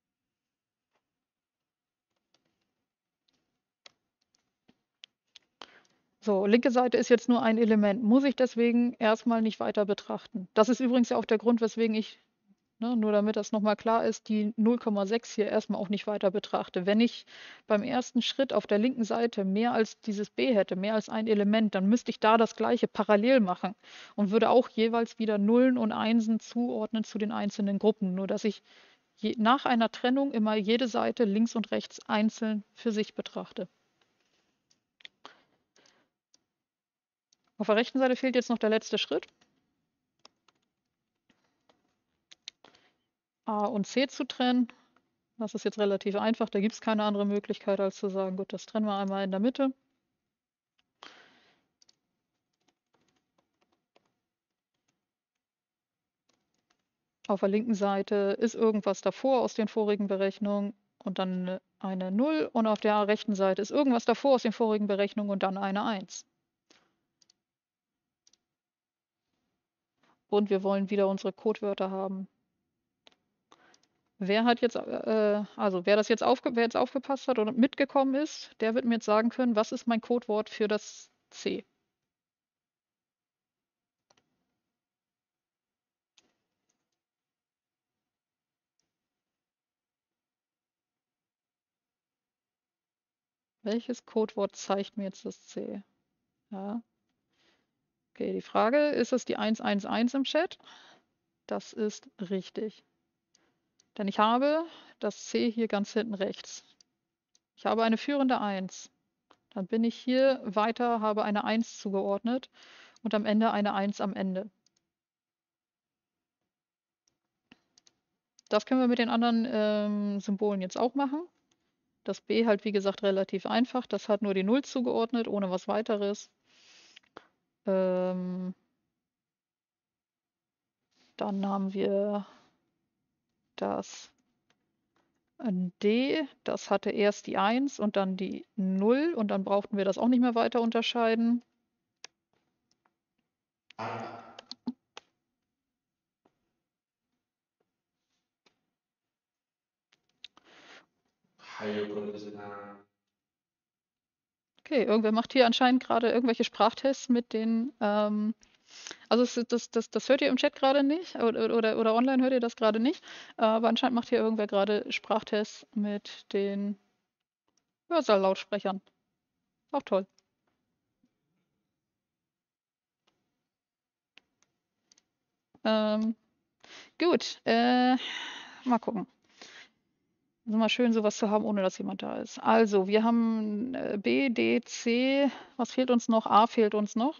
So, linke Seite ist jetzt nur ein Element. Muss ich deswegen erstmal nicht weiter betrachten. Das ist übrigens ja auch der Grund, weswegen ich, nur damit das nochmal klar ist, die 0,6 hier erstmal auch nicht weiter betrachte. Wenn ich beim ersten Schritt auf der linken Seite mehr als dieses B hätte, mehr als ein Element, dann müsste ich da das gleiche parallel machen und würde auch jeweils wieder Nullen und Einsen zuordnen zu den einzelnen Gruppen. Nur dass ich nach einer Trennung immer jede Seite links und rechts einzeln für sich betrachte. Auf der rechten Seite fehlt jetzt noch der letzte Schritt. A und C zu trennen. Das ist jetzt relativ einfach. Da gibt es keine andere Möglichkeit, als zu sagen, gut, das trennen wir einmal in der Mitte. Auf der linken Seite ist irgendwas davor aus den vorigen Berechnungen und dann eine 0. Und auf der rechten Seite ist irgendwas davor aus den vorigen Berechnungen und dann eine 1. Und wir wollen wieder unsere Codewörter haben. Wer hat jetzt, wer jetzt aufgepasst hat oder mitgekommen ist, der wird mir jetzt sagen können, was ist mein Codewort für das C? Welches Codewort zeigt mir jetzt das C? Ja. Okay, die Frage, ist es die 111 im Chat? Das ist richtig. Denn ich habe das C hier ganz hinten rechts. Ich habe eine führende 1. Dann bin ich hier weiter, habe eine 1 zugeordnet und am Ende eine 1 am Ende. Das können wir mit den anderen Symbolen jetzt auch machen. Das B halt, wie gesagt, relativ einfach. Das hat nur die 0 zugeordnet, ohne was weiteres. Dann haben wir das D, das hatte erst die 1 und dann die 0 und dann brauchten wir das auch nicht mehr weiter unterscheiden. Okay, irgendwer macht hier anscheinend gerade irgendwelche Sprachtests mit den, also das hört ihr im Chat gerade nicht oder online hört ihr das gerade nicht, aber anscheinend macht hier irgendwer gerade Sprachtests mit den Hörsaallautsprechern. Auch toll. Gut, mal gucken. Es ist immer schön, sowas zu haben, ohne dass jemand da ist. Also, wir haben B, D, C. Was fehlt uns noch? A fehlt uns noch.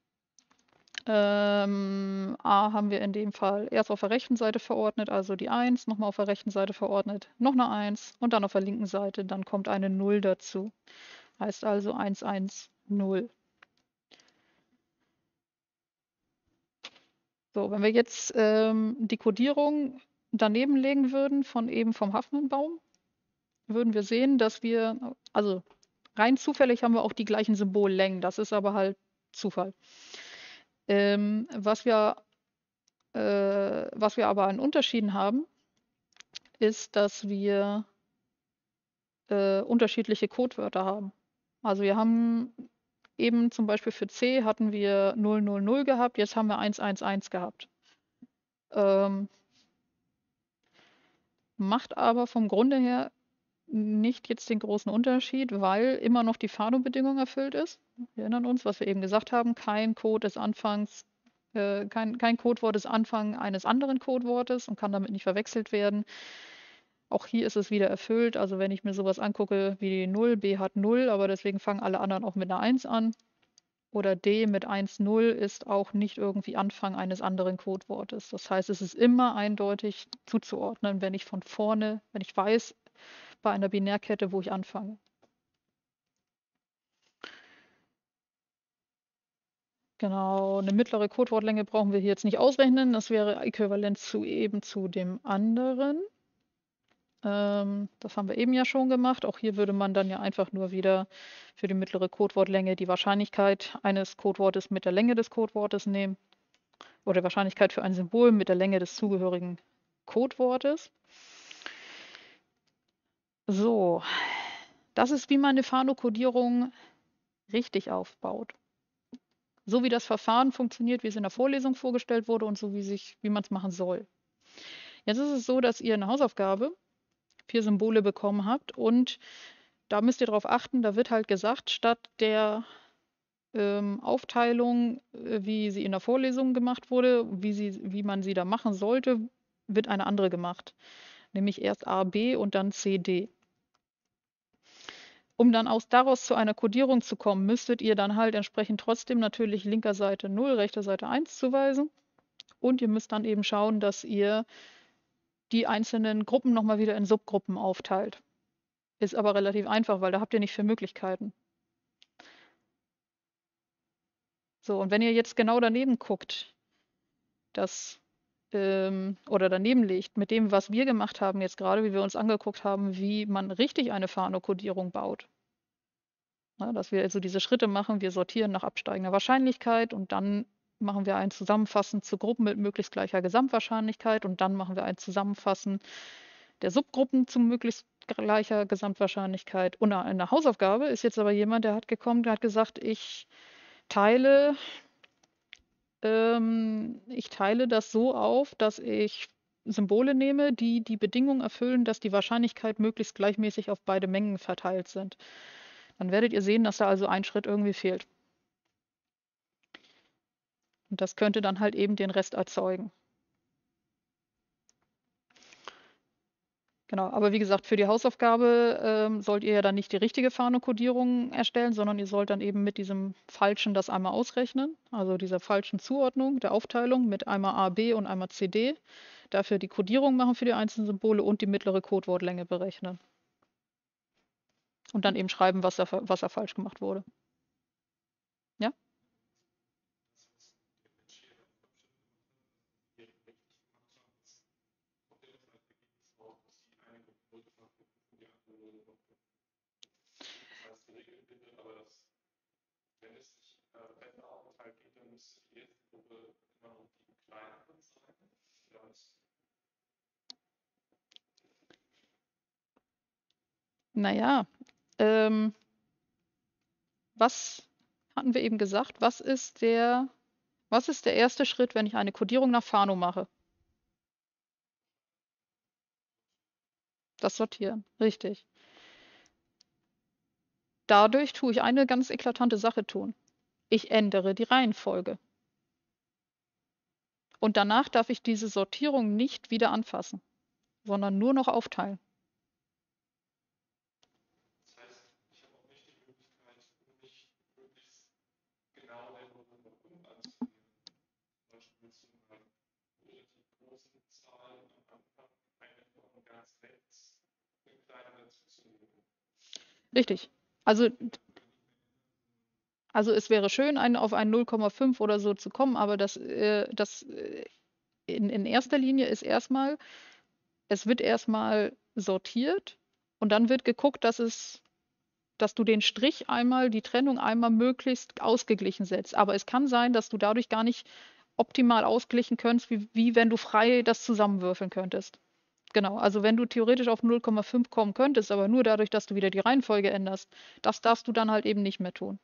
A haben wir in dem Fall erst auf der rechten Seite verordnet, also die 1, nochmal auf der rechten Seite verordnet, noch eine 1 und dann auf der linken Seite, dann kommt eine 0 dazu. Heißt also 1, 1, 0. So, wenn wir jetzt die Codierung daneben legen würden von eben vom Huffman-Baum, würden wir sehen, dass wir, also rein zufällig haben wir auch die gleichen Symbollängen. Das ist aber halt Zufall. Was wir aber an Unterschieden haben, ist, dass wir unterschiedliche Codewörter haben. Also wir haben eben zum Beispiel für C hatten wir 000 gehabt, jetzt haben wir 111 gehabt. Macht aber vom Grunde her nicht jetzt den großen Unterschied, weil immer noch die Fano-Bedingung erfüllt ist. Wir erinnern uns, was wir eben gesagt haben, kein Code des Anfangs, kein Codewort ist Anfang eines anderen Codewortes und kann damit nicht verwechselt werden. Auch hier ist es wieder erfüllt. Also wenn ich mir sowas angucke wie die 0, B hat 0, aber deswegen fangen alle anderen auch mit einer 1 an. oder D mit 1,0 ist auch nicht irgendwie Anfang eines anderen Codewortes. Das heißt, es ist immer eindeutig zuzuordnen, wenn ich von vorne, wenn ich weiß, bei einer Binärkette, wo ich anfange. Genau, eine mittlere Codewortlänge brauchen wir hier jetzt nicht ausrechnen. Das wäre äquivalent zu eben zu dem anderen. Das haben wir eben ja schon gemacht. Auch hier würde man dann ja einfach nur wieder für die mittlere Codewortlänge die Wahrscheinlichkeit eines Codewortes mit der Länge des Codewortes nehmen. Oder Wahrscheinlichkeit für ein Symbol mit der Länge des zugehörigen Codewortes. So, das ist, wie man eine Fano-Codierung richtig aufbaut. So wie das Verfahren funktioniert, wie es in der Vorlesung vorgestellt wurde und so wie man es machen soll. Jetzt ist es so, dass ihr eine Hausaufgabe 4 Symbole bekommen habt und da müsst ihr darauf achten, da wird halt gesagt, statt der Aufteilung, wie sie in der Vorlesung gemacht wurde, wie man sie da machen sollte, wird eine andere gemacht. Nämlich erst A, B und dann C, D. Um dann daraus zu einer Codierung zu kommen, müsstet ihr dann halt entsprechend trotzdem natürlich linker Seite 0, rechter Seite 1 zuweisen. Und ihr müsst dann eben schauen, dass ihr die einzelnen Gruppen nochmal wieder in Subgruppen aufteilt. Ist aber relativ einfach, weil da habt ihr nicht viele Möglichkeiten. So, und wenn ihr jetzt genau daneben guckt, oder daneben legt, mit dem, was wir gemacht haben jetzt gerade, wie wir uns angeguckt haben, wie man richtig eine Fano-Codierung baut. Ja, dass wir also diese Schritte machen, wir sortieren nach absteigender Wahrscheinlichkeit und dann machen wir ein Zusammenfassen zu Gruppen mit möglichst gleicher Gesamtwahrscheinlichkeit und dann machen wir ein Zusammenfassen der Subgruppen zu möglichst gleicher Gesamtwahrscheinlichkeit. Und eine Hausaufgabe ist jetzt aber jemand, der hat gesagt, teile ich teile das so auf, dass ich Symbole nehme, die die Bedingung erfüllen, dass die Wahrscheinlichkeit möglichst gleichmäßig auf beide Mengen verteilt sind. Dann werdet ihr sehen, dass da also ein Schritt irgendwie fehlt. Und das könnte dann halt eben den Rest erzeugen. Genau, aber wie gesagt, für die Hausaufgabe sollt ihr ja dann nicht die richtige Fano-Codierung erstellen, sondern ihr sollt dann eben mit diesem Falschen das einmal ausrechnen, also dieser falschen Zuordnung der Aufteilung mit einmal A, B und einmal C, D. Dafür die Codierung machen für die einzelnen Symbole und die mittlere Codewortlänge berechnen. Und dann eben schreiben, was da falsch gemacht wurde. Ja? Naja, was hatten wir eben gesagt? Was ist der erste Schritt, wenn ich eine Codierung nach Fano mache? Das Sortieren, richtig. Dadurch tue ich eine ganz eklatante Sache tun. Ich ändere die Reihenfolge. Und danach darf ich diese Sortierung nicht wieder anfassen, sondern nur noch aufteilen. Richtig. Also, also es wäre schön, auf ein 0,5 oder so zu kommen, aber in erster Linie ist es wird erstmal sortiert und dann wird geguckt, dass du den Strich einmal, die Trennung einmal möglichst ausgeglichen setzt. Aber es kann sein, dass du dadurch gar nicht optimal ausgleichen könntest, wie wenn du frei das zusammenwürfeln könntest. Genau, also wenn du theoretisch auf 0,5 kommen könntest, aber nur dadurch, dass du wieder die Reihenfolge änderst, das darfst du dann halt eben nicht mehr tun.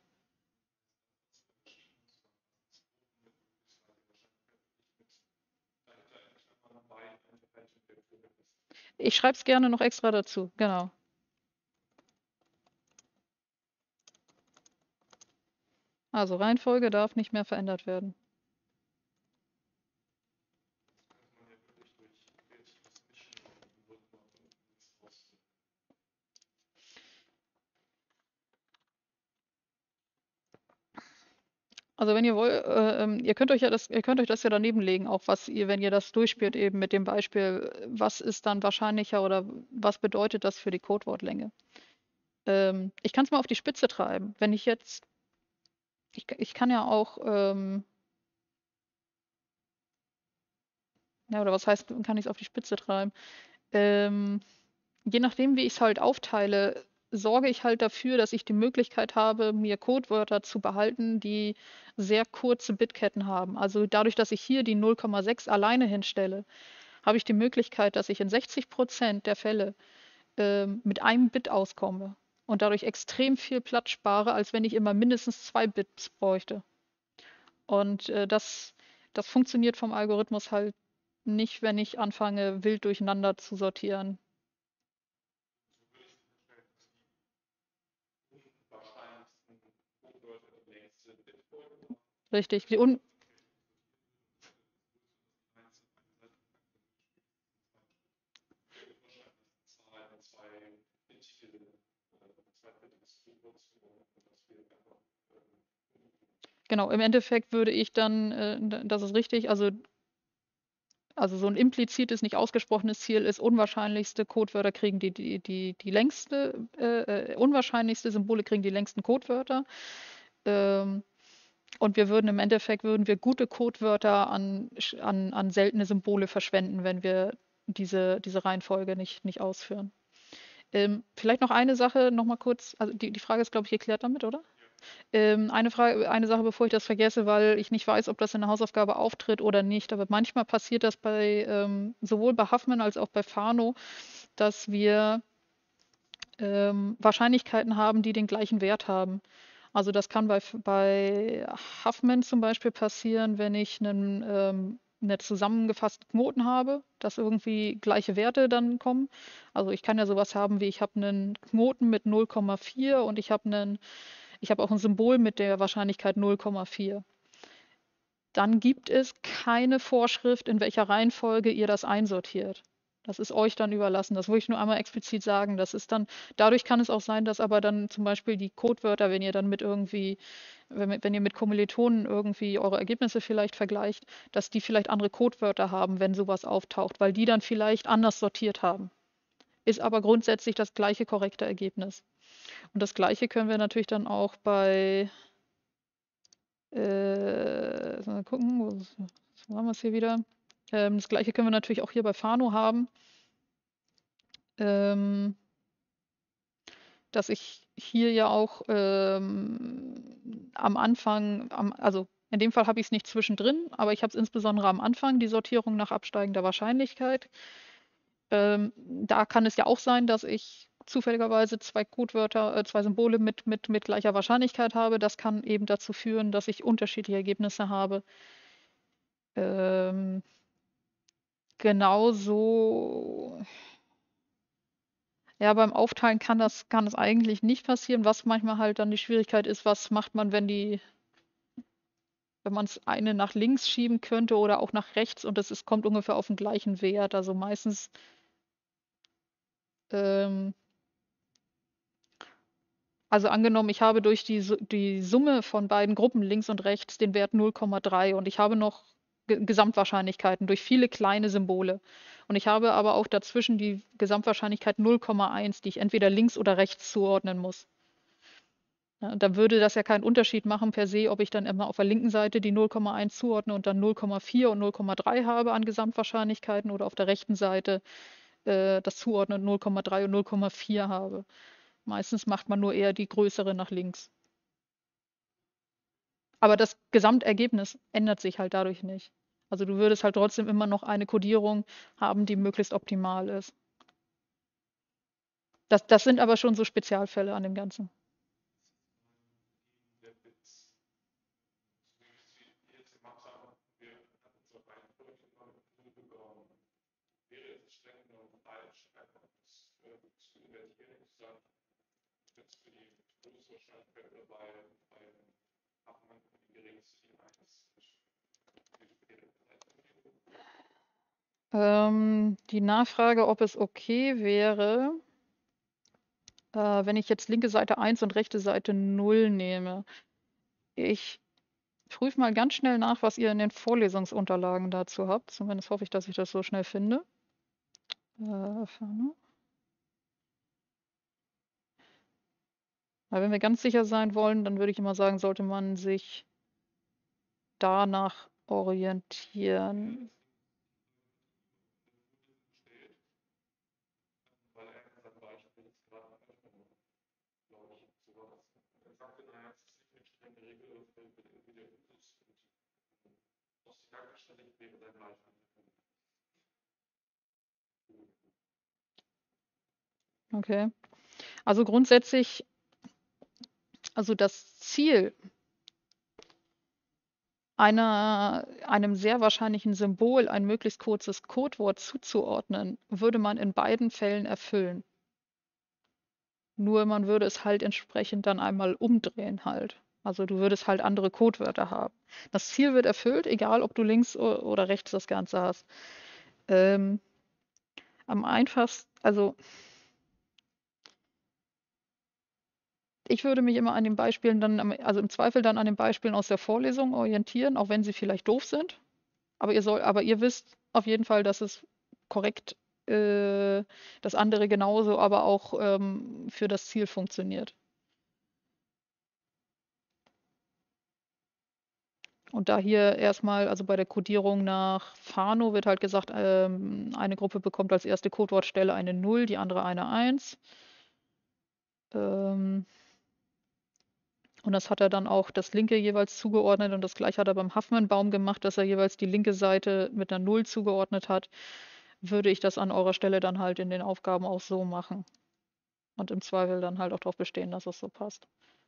Ich schreibe es gerne noch extra dazu, genau. Also Reihenfolge darf nicht mehr verändert werden. Also wenn ihr wollt, ihr könnt euch das ja daneben legen, auch was ihr, wenn ihr das durchspielt, eben mit dem Beispiel, was ist dann wahrscheinlicher oder was bedeutet das für die Codewortlänge? Ich kann es mal auf die Spitze treiben. Wenn ich jetzt, ich kann ja auch, ja, oder was heißt, kann ich es auf die Spitze treiben? Ähm, Je nachdem, wie ich es halt aufteile, sorge ich halt dafür, dass ich die Möglichkeit habe, mir Codewörter zu behalten, die sehr kurze Bitketten haben. Also dadurch, dass ich hier die 0,6 alleine hinstelle, habe ich die Möglichkeit, dass ich in 60% der Fälle mit einem Bit auskomme und dadurch extrem viel Platz spare, als wenn ich immer mindestens 2 Bits bräuchte. Und das funktioniert vom Algorithmus halt nicht, wenn ich anfange, wild durcheinander zu sortieren. Richtig. Genau, im Endeffekt würde ich dann, das ist richtig, also so ein implizites, nicht ausgesprochenes Ziel ist, unwahrscheinlichste Codewörter kriegen die längste, unwahrscheinlichste Symbole kriegen die längsten Codewörter. Ähm, und wir würden im Endeffekt, würden wir gute Codewörter an seltene Symbole verschwenden, wenn wir diese Reihenfolge nicht ausführen. Vielleicht noch eine Sache, noch mal kurz, also die Frage ist, glaube ich, geklärt damit, oder? Eine Sache, bevor ich das vergesse, weil ich nicht weiß, ob das in der Hausaufgabe auftritt oder nicht. Aber manchmal passiert das sowohl bei Huffman als auch bei Fano, dass wir Wahrscheinlichkeiten haben, die den gleichen Wert haben. Also das kann bei Huffman zum Beispiel passieren, wenn ich eine zusammengefassten Knoten habe, dass irgendwie gleiche Werte dann kommen. Also ich kann ja sowas haben wie, ich habe einen Knoten mit 0,4 und ich habe auch ein Symbol mit der Wahrscheinlichkeit 0,4. Dann gibt es keine Vorschrift, in welcher Reihenfolge ihr das einsortiert. Das ist euch dann überlassen. Das wollte ich nur einmal explizit sagen. Das ist dann, dadurch kann es auch sein, dass aber dann zum Beispiel die Codewörter, wenn ihr dann mit irgendwie, wenn ihr mit Kommilitonen irgendwie eure Ergebnisse vielleicht vergleicht, dass die vielleicht andere Codewörter haben, wenn sowas auftaucht, weil die dann vielleicht anders sortiert haben. Ist aber grundsätzlich das gleiche korrekte Ergebnis. Und das gleiche können wir natürlich dann auch mal gucken, wo haben wir es hier wieder? Das gleiche können wir natürlich auch hier bei Fano haben, ähm, dass ich hier ja auch am Anfang, also in dem Fall habe ich es nicht zwischendrin, aber ich habe es insbesondere am Anfang, die Sortierung nach absteigender Wahrscheinlichkeit. Da kann es ja auch sein, dass ich zufälligerweise zwei Codewörter, zwei Symbole mit gleicher Wahrscheinlichkeit habe. Das kann eben dazu führen, dass ich unterschiedliche Ergebnisse habe. Ähm, Genauso, ja, beim Aufteilen kann das eigentlich nicht passieren. Was manchmal halt dann die Schwierigkeit ist, was macht man, wenn man es eine nach links schieben könnte oder auch nach rechts und kommt ungefähr auf den gleichen Wert. Also meistens, ähm, also angenommen, ich habe durch die Summe von beiden Gruppen links und rechts den Wert 0,3 und ich habe noch Gesamtwahrscheinlichkeiten durch viele kleine Symbole. Und ich habe aber auch dazwischen die Gesamtwahrscheinlichkeit 0,1, die ich entweder links oder rechts zuordnen muss. Ja, und dann würde das ja keinen Unterschied machen per se, ob ich dann immer auf der linken Seite die 0,1 zuordne und dann 0,4 und 0,3 habe an Gesamtwahrscheinlichkeiten oder auf der rechten Seite das zuordnen und 0,3 und 0,4 habe. Meistens macht man nur eher die größere nach links. Aber das Gesamtergebnis ändert sich halt dadurch nicht. Also du würdest halt trotzdem immer noch eine Codierung haben, die möglichst optimal ist. Das sind aber schon so Spezialfälle an dem Ganzen. Die Nachfrage, ob es okay wäre, wenn ich jetzt linke Seite 1 und rechte Seite 0 nehme. Ich prüfe mal ganz schnell nach, was ihr in den Vorlesungsunterlagen dazu habt. Zumindest hoffe ich, dass ich das so schnell finde. Ferne. Weil wenn wir ganz sicher sein wollen, dann würde ich immer sagen, sollte man sich danach orientieren. Okay. Also grundsätzlich, also das Ziel einem sehr wahrscheinlichen Symbol ein möglichst kurzes Codewort zuzuordnen, würde man in beiden Fällen erfüllen. Nur man würde es halt entsprechend dann einmal umdrehen halt. Also du würdest halt andere Codewörter haben. Das Ziel wird erfüllt, egal ob du links oder rechts das Ganze hast. Ähm, am einfachsten, also ich würde mich immer an den Beispielen dann, also im Zweifel dann an den Beispielen aus der Vorlesung orientieren, auch wenn sie vielleicht doof sind. Aber ihr wisst auf jeden Fall, dass es korrekt, das andere genauso, aber auch für das Ziel funktioniert. Und da hier erstmal, also bei der Codierung nach Fano wird halt gesagt, eine Gruppe bekommt als erste Codewortstelle eine 0, die andere eine 1. Ähm, und das hat er dann auch das linke jeweils zugeordnet und das gleiche hat er beim Huffman-Baum gemacht, dass er jeweils die linke Seite mit einer 0 zugeordnet hat. Würde ich das an eurer Stelle dann halt in den Aufgaben auch so machen. Und im Zweifel dann halt auch darauf bestehen, dass es so passt.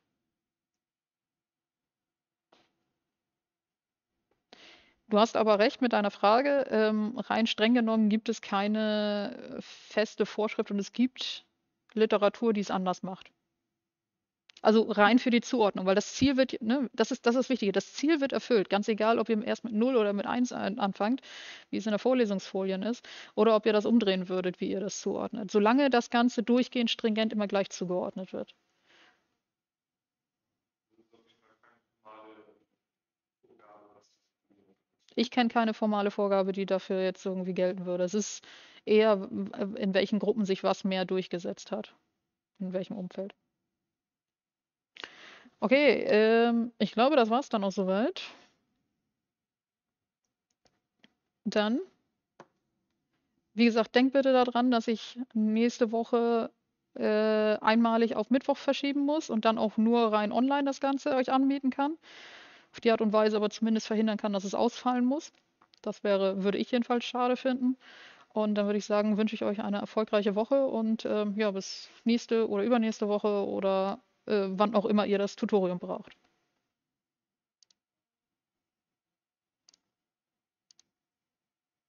Du hast aber recht mit deiner Frage. Rein streng genommen gibt es keine feste Vorschrift und es gibt Literatur, die es anders macht. Also rein für die Zuordnung, weil das Ziel wird, ne, das ist das Wichtige, das Ziel wird erfüllt, ganz egal, ob ihr erst mit 0 oder mit 1 anfangt, wie es in der Vorlesungsfolien ist, oder ob ihr das umdrehen würdet, wie ihr das zuordnet. Solange das Ganze durchgehend stringent immer gleich zugeordnet wird. Ich kenne keine formale Vorgabe, die dafür jetzt irgendwie gelten würde. Es ist eher, in welchen Gruppen sich was mehr durchgesetzt hat, in welchem Umfeld. Okay, ich glaube, das war's dann auch soweit. Dann, wie gesagt, denkt bitte daran, dass ich nächste Woche einmalig auf Mittwoch verschieben muss und dann auch nur rein online das Ganze euch anbieten kann. Auf die Art und Weise aber zumindest verhindern kann, dass es ausfallen muss. Das würde ich jedenfalls schade finden. Und dann würde ich sagen, wünsche ich euch eine erfolgreiche Woche und ja, bis nächste oder übernächste Woche oder wann auch immer ihr das Tutorium braucht.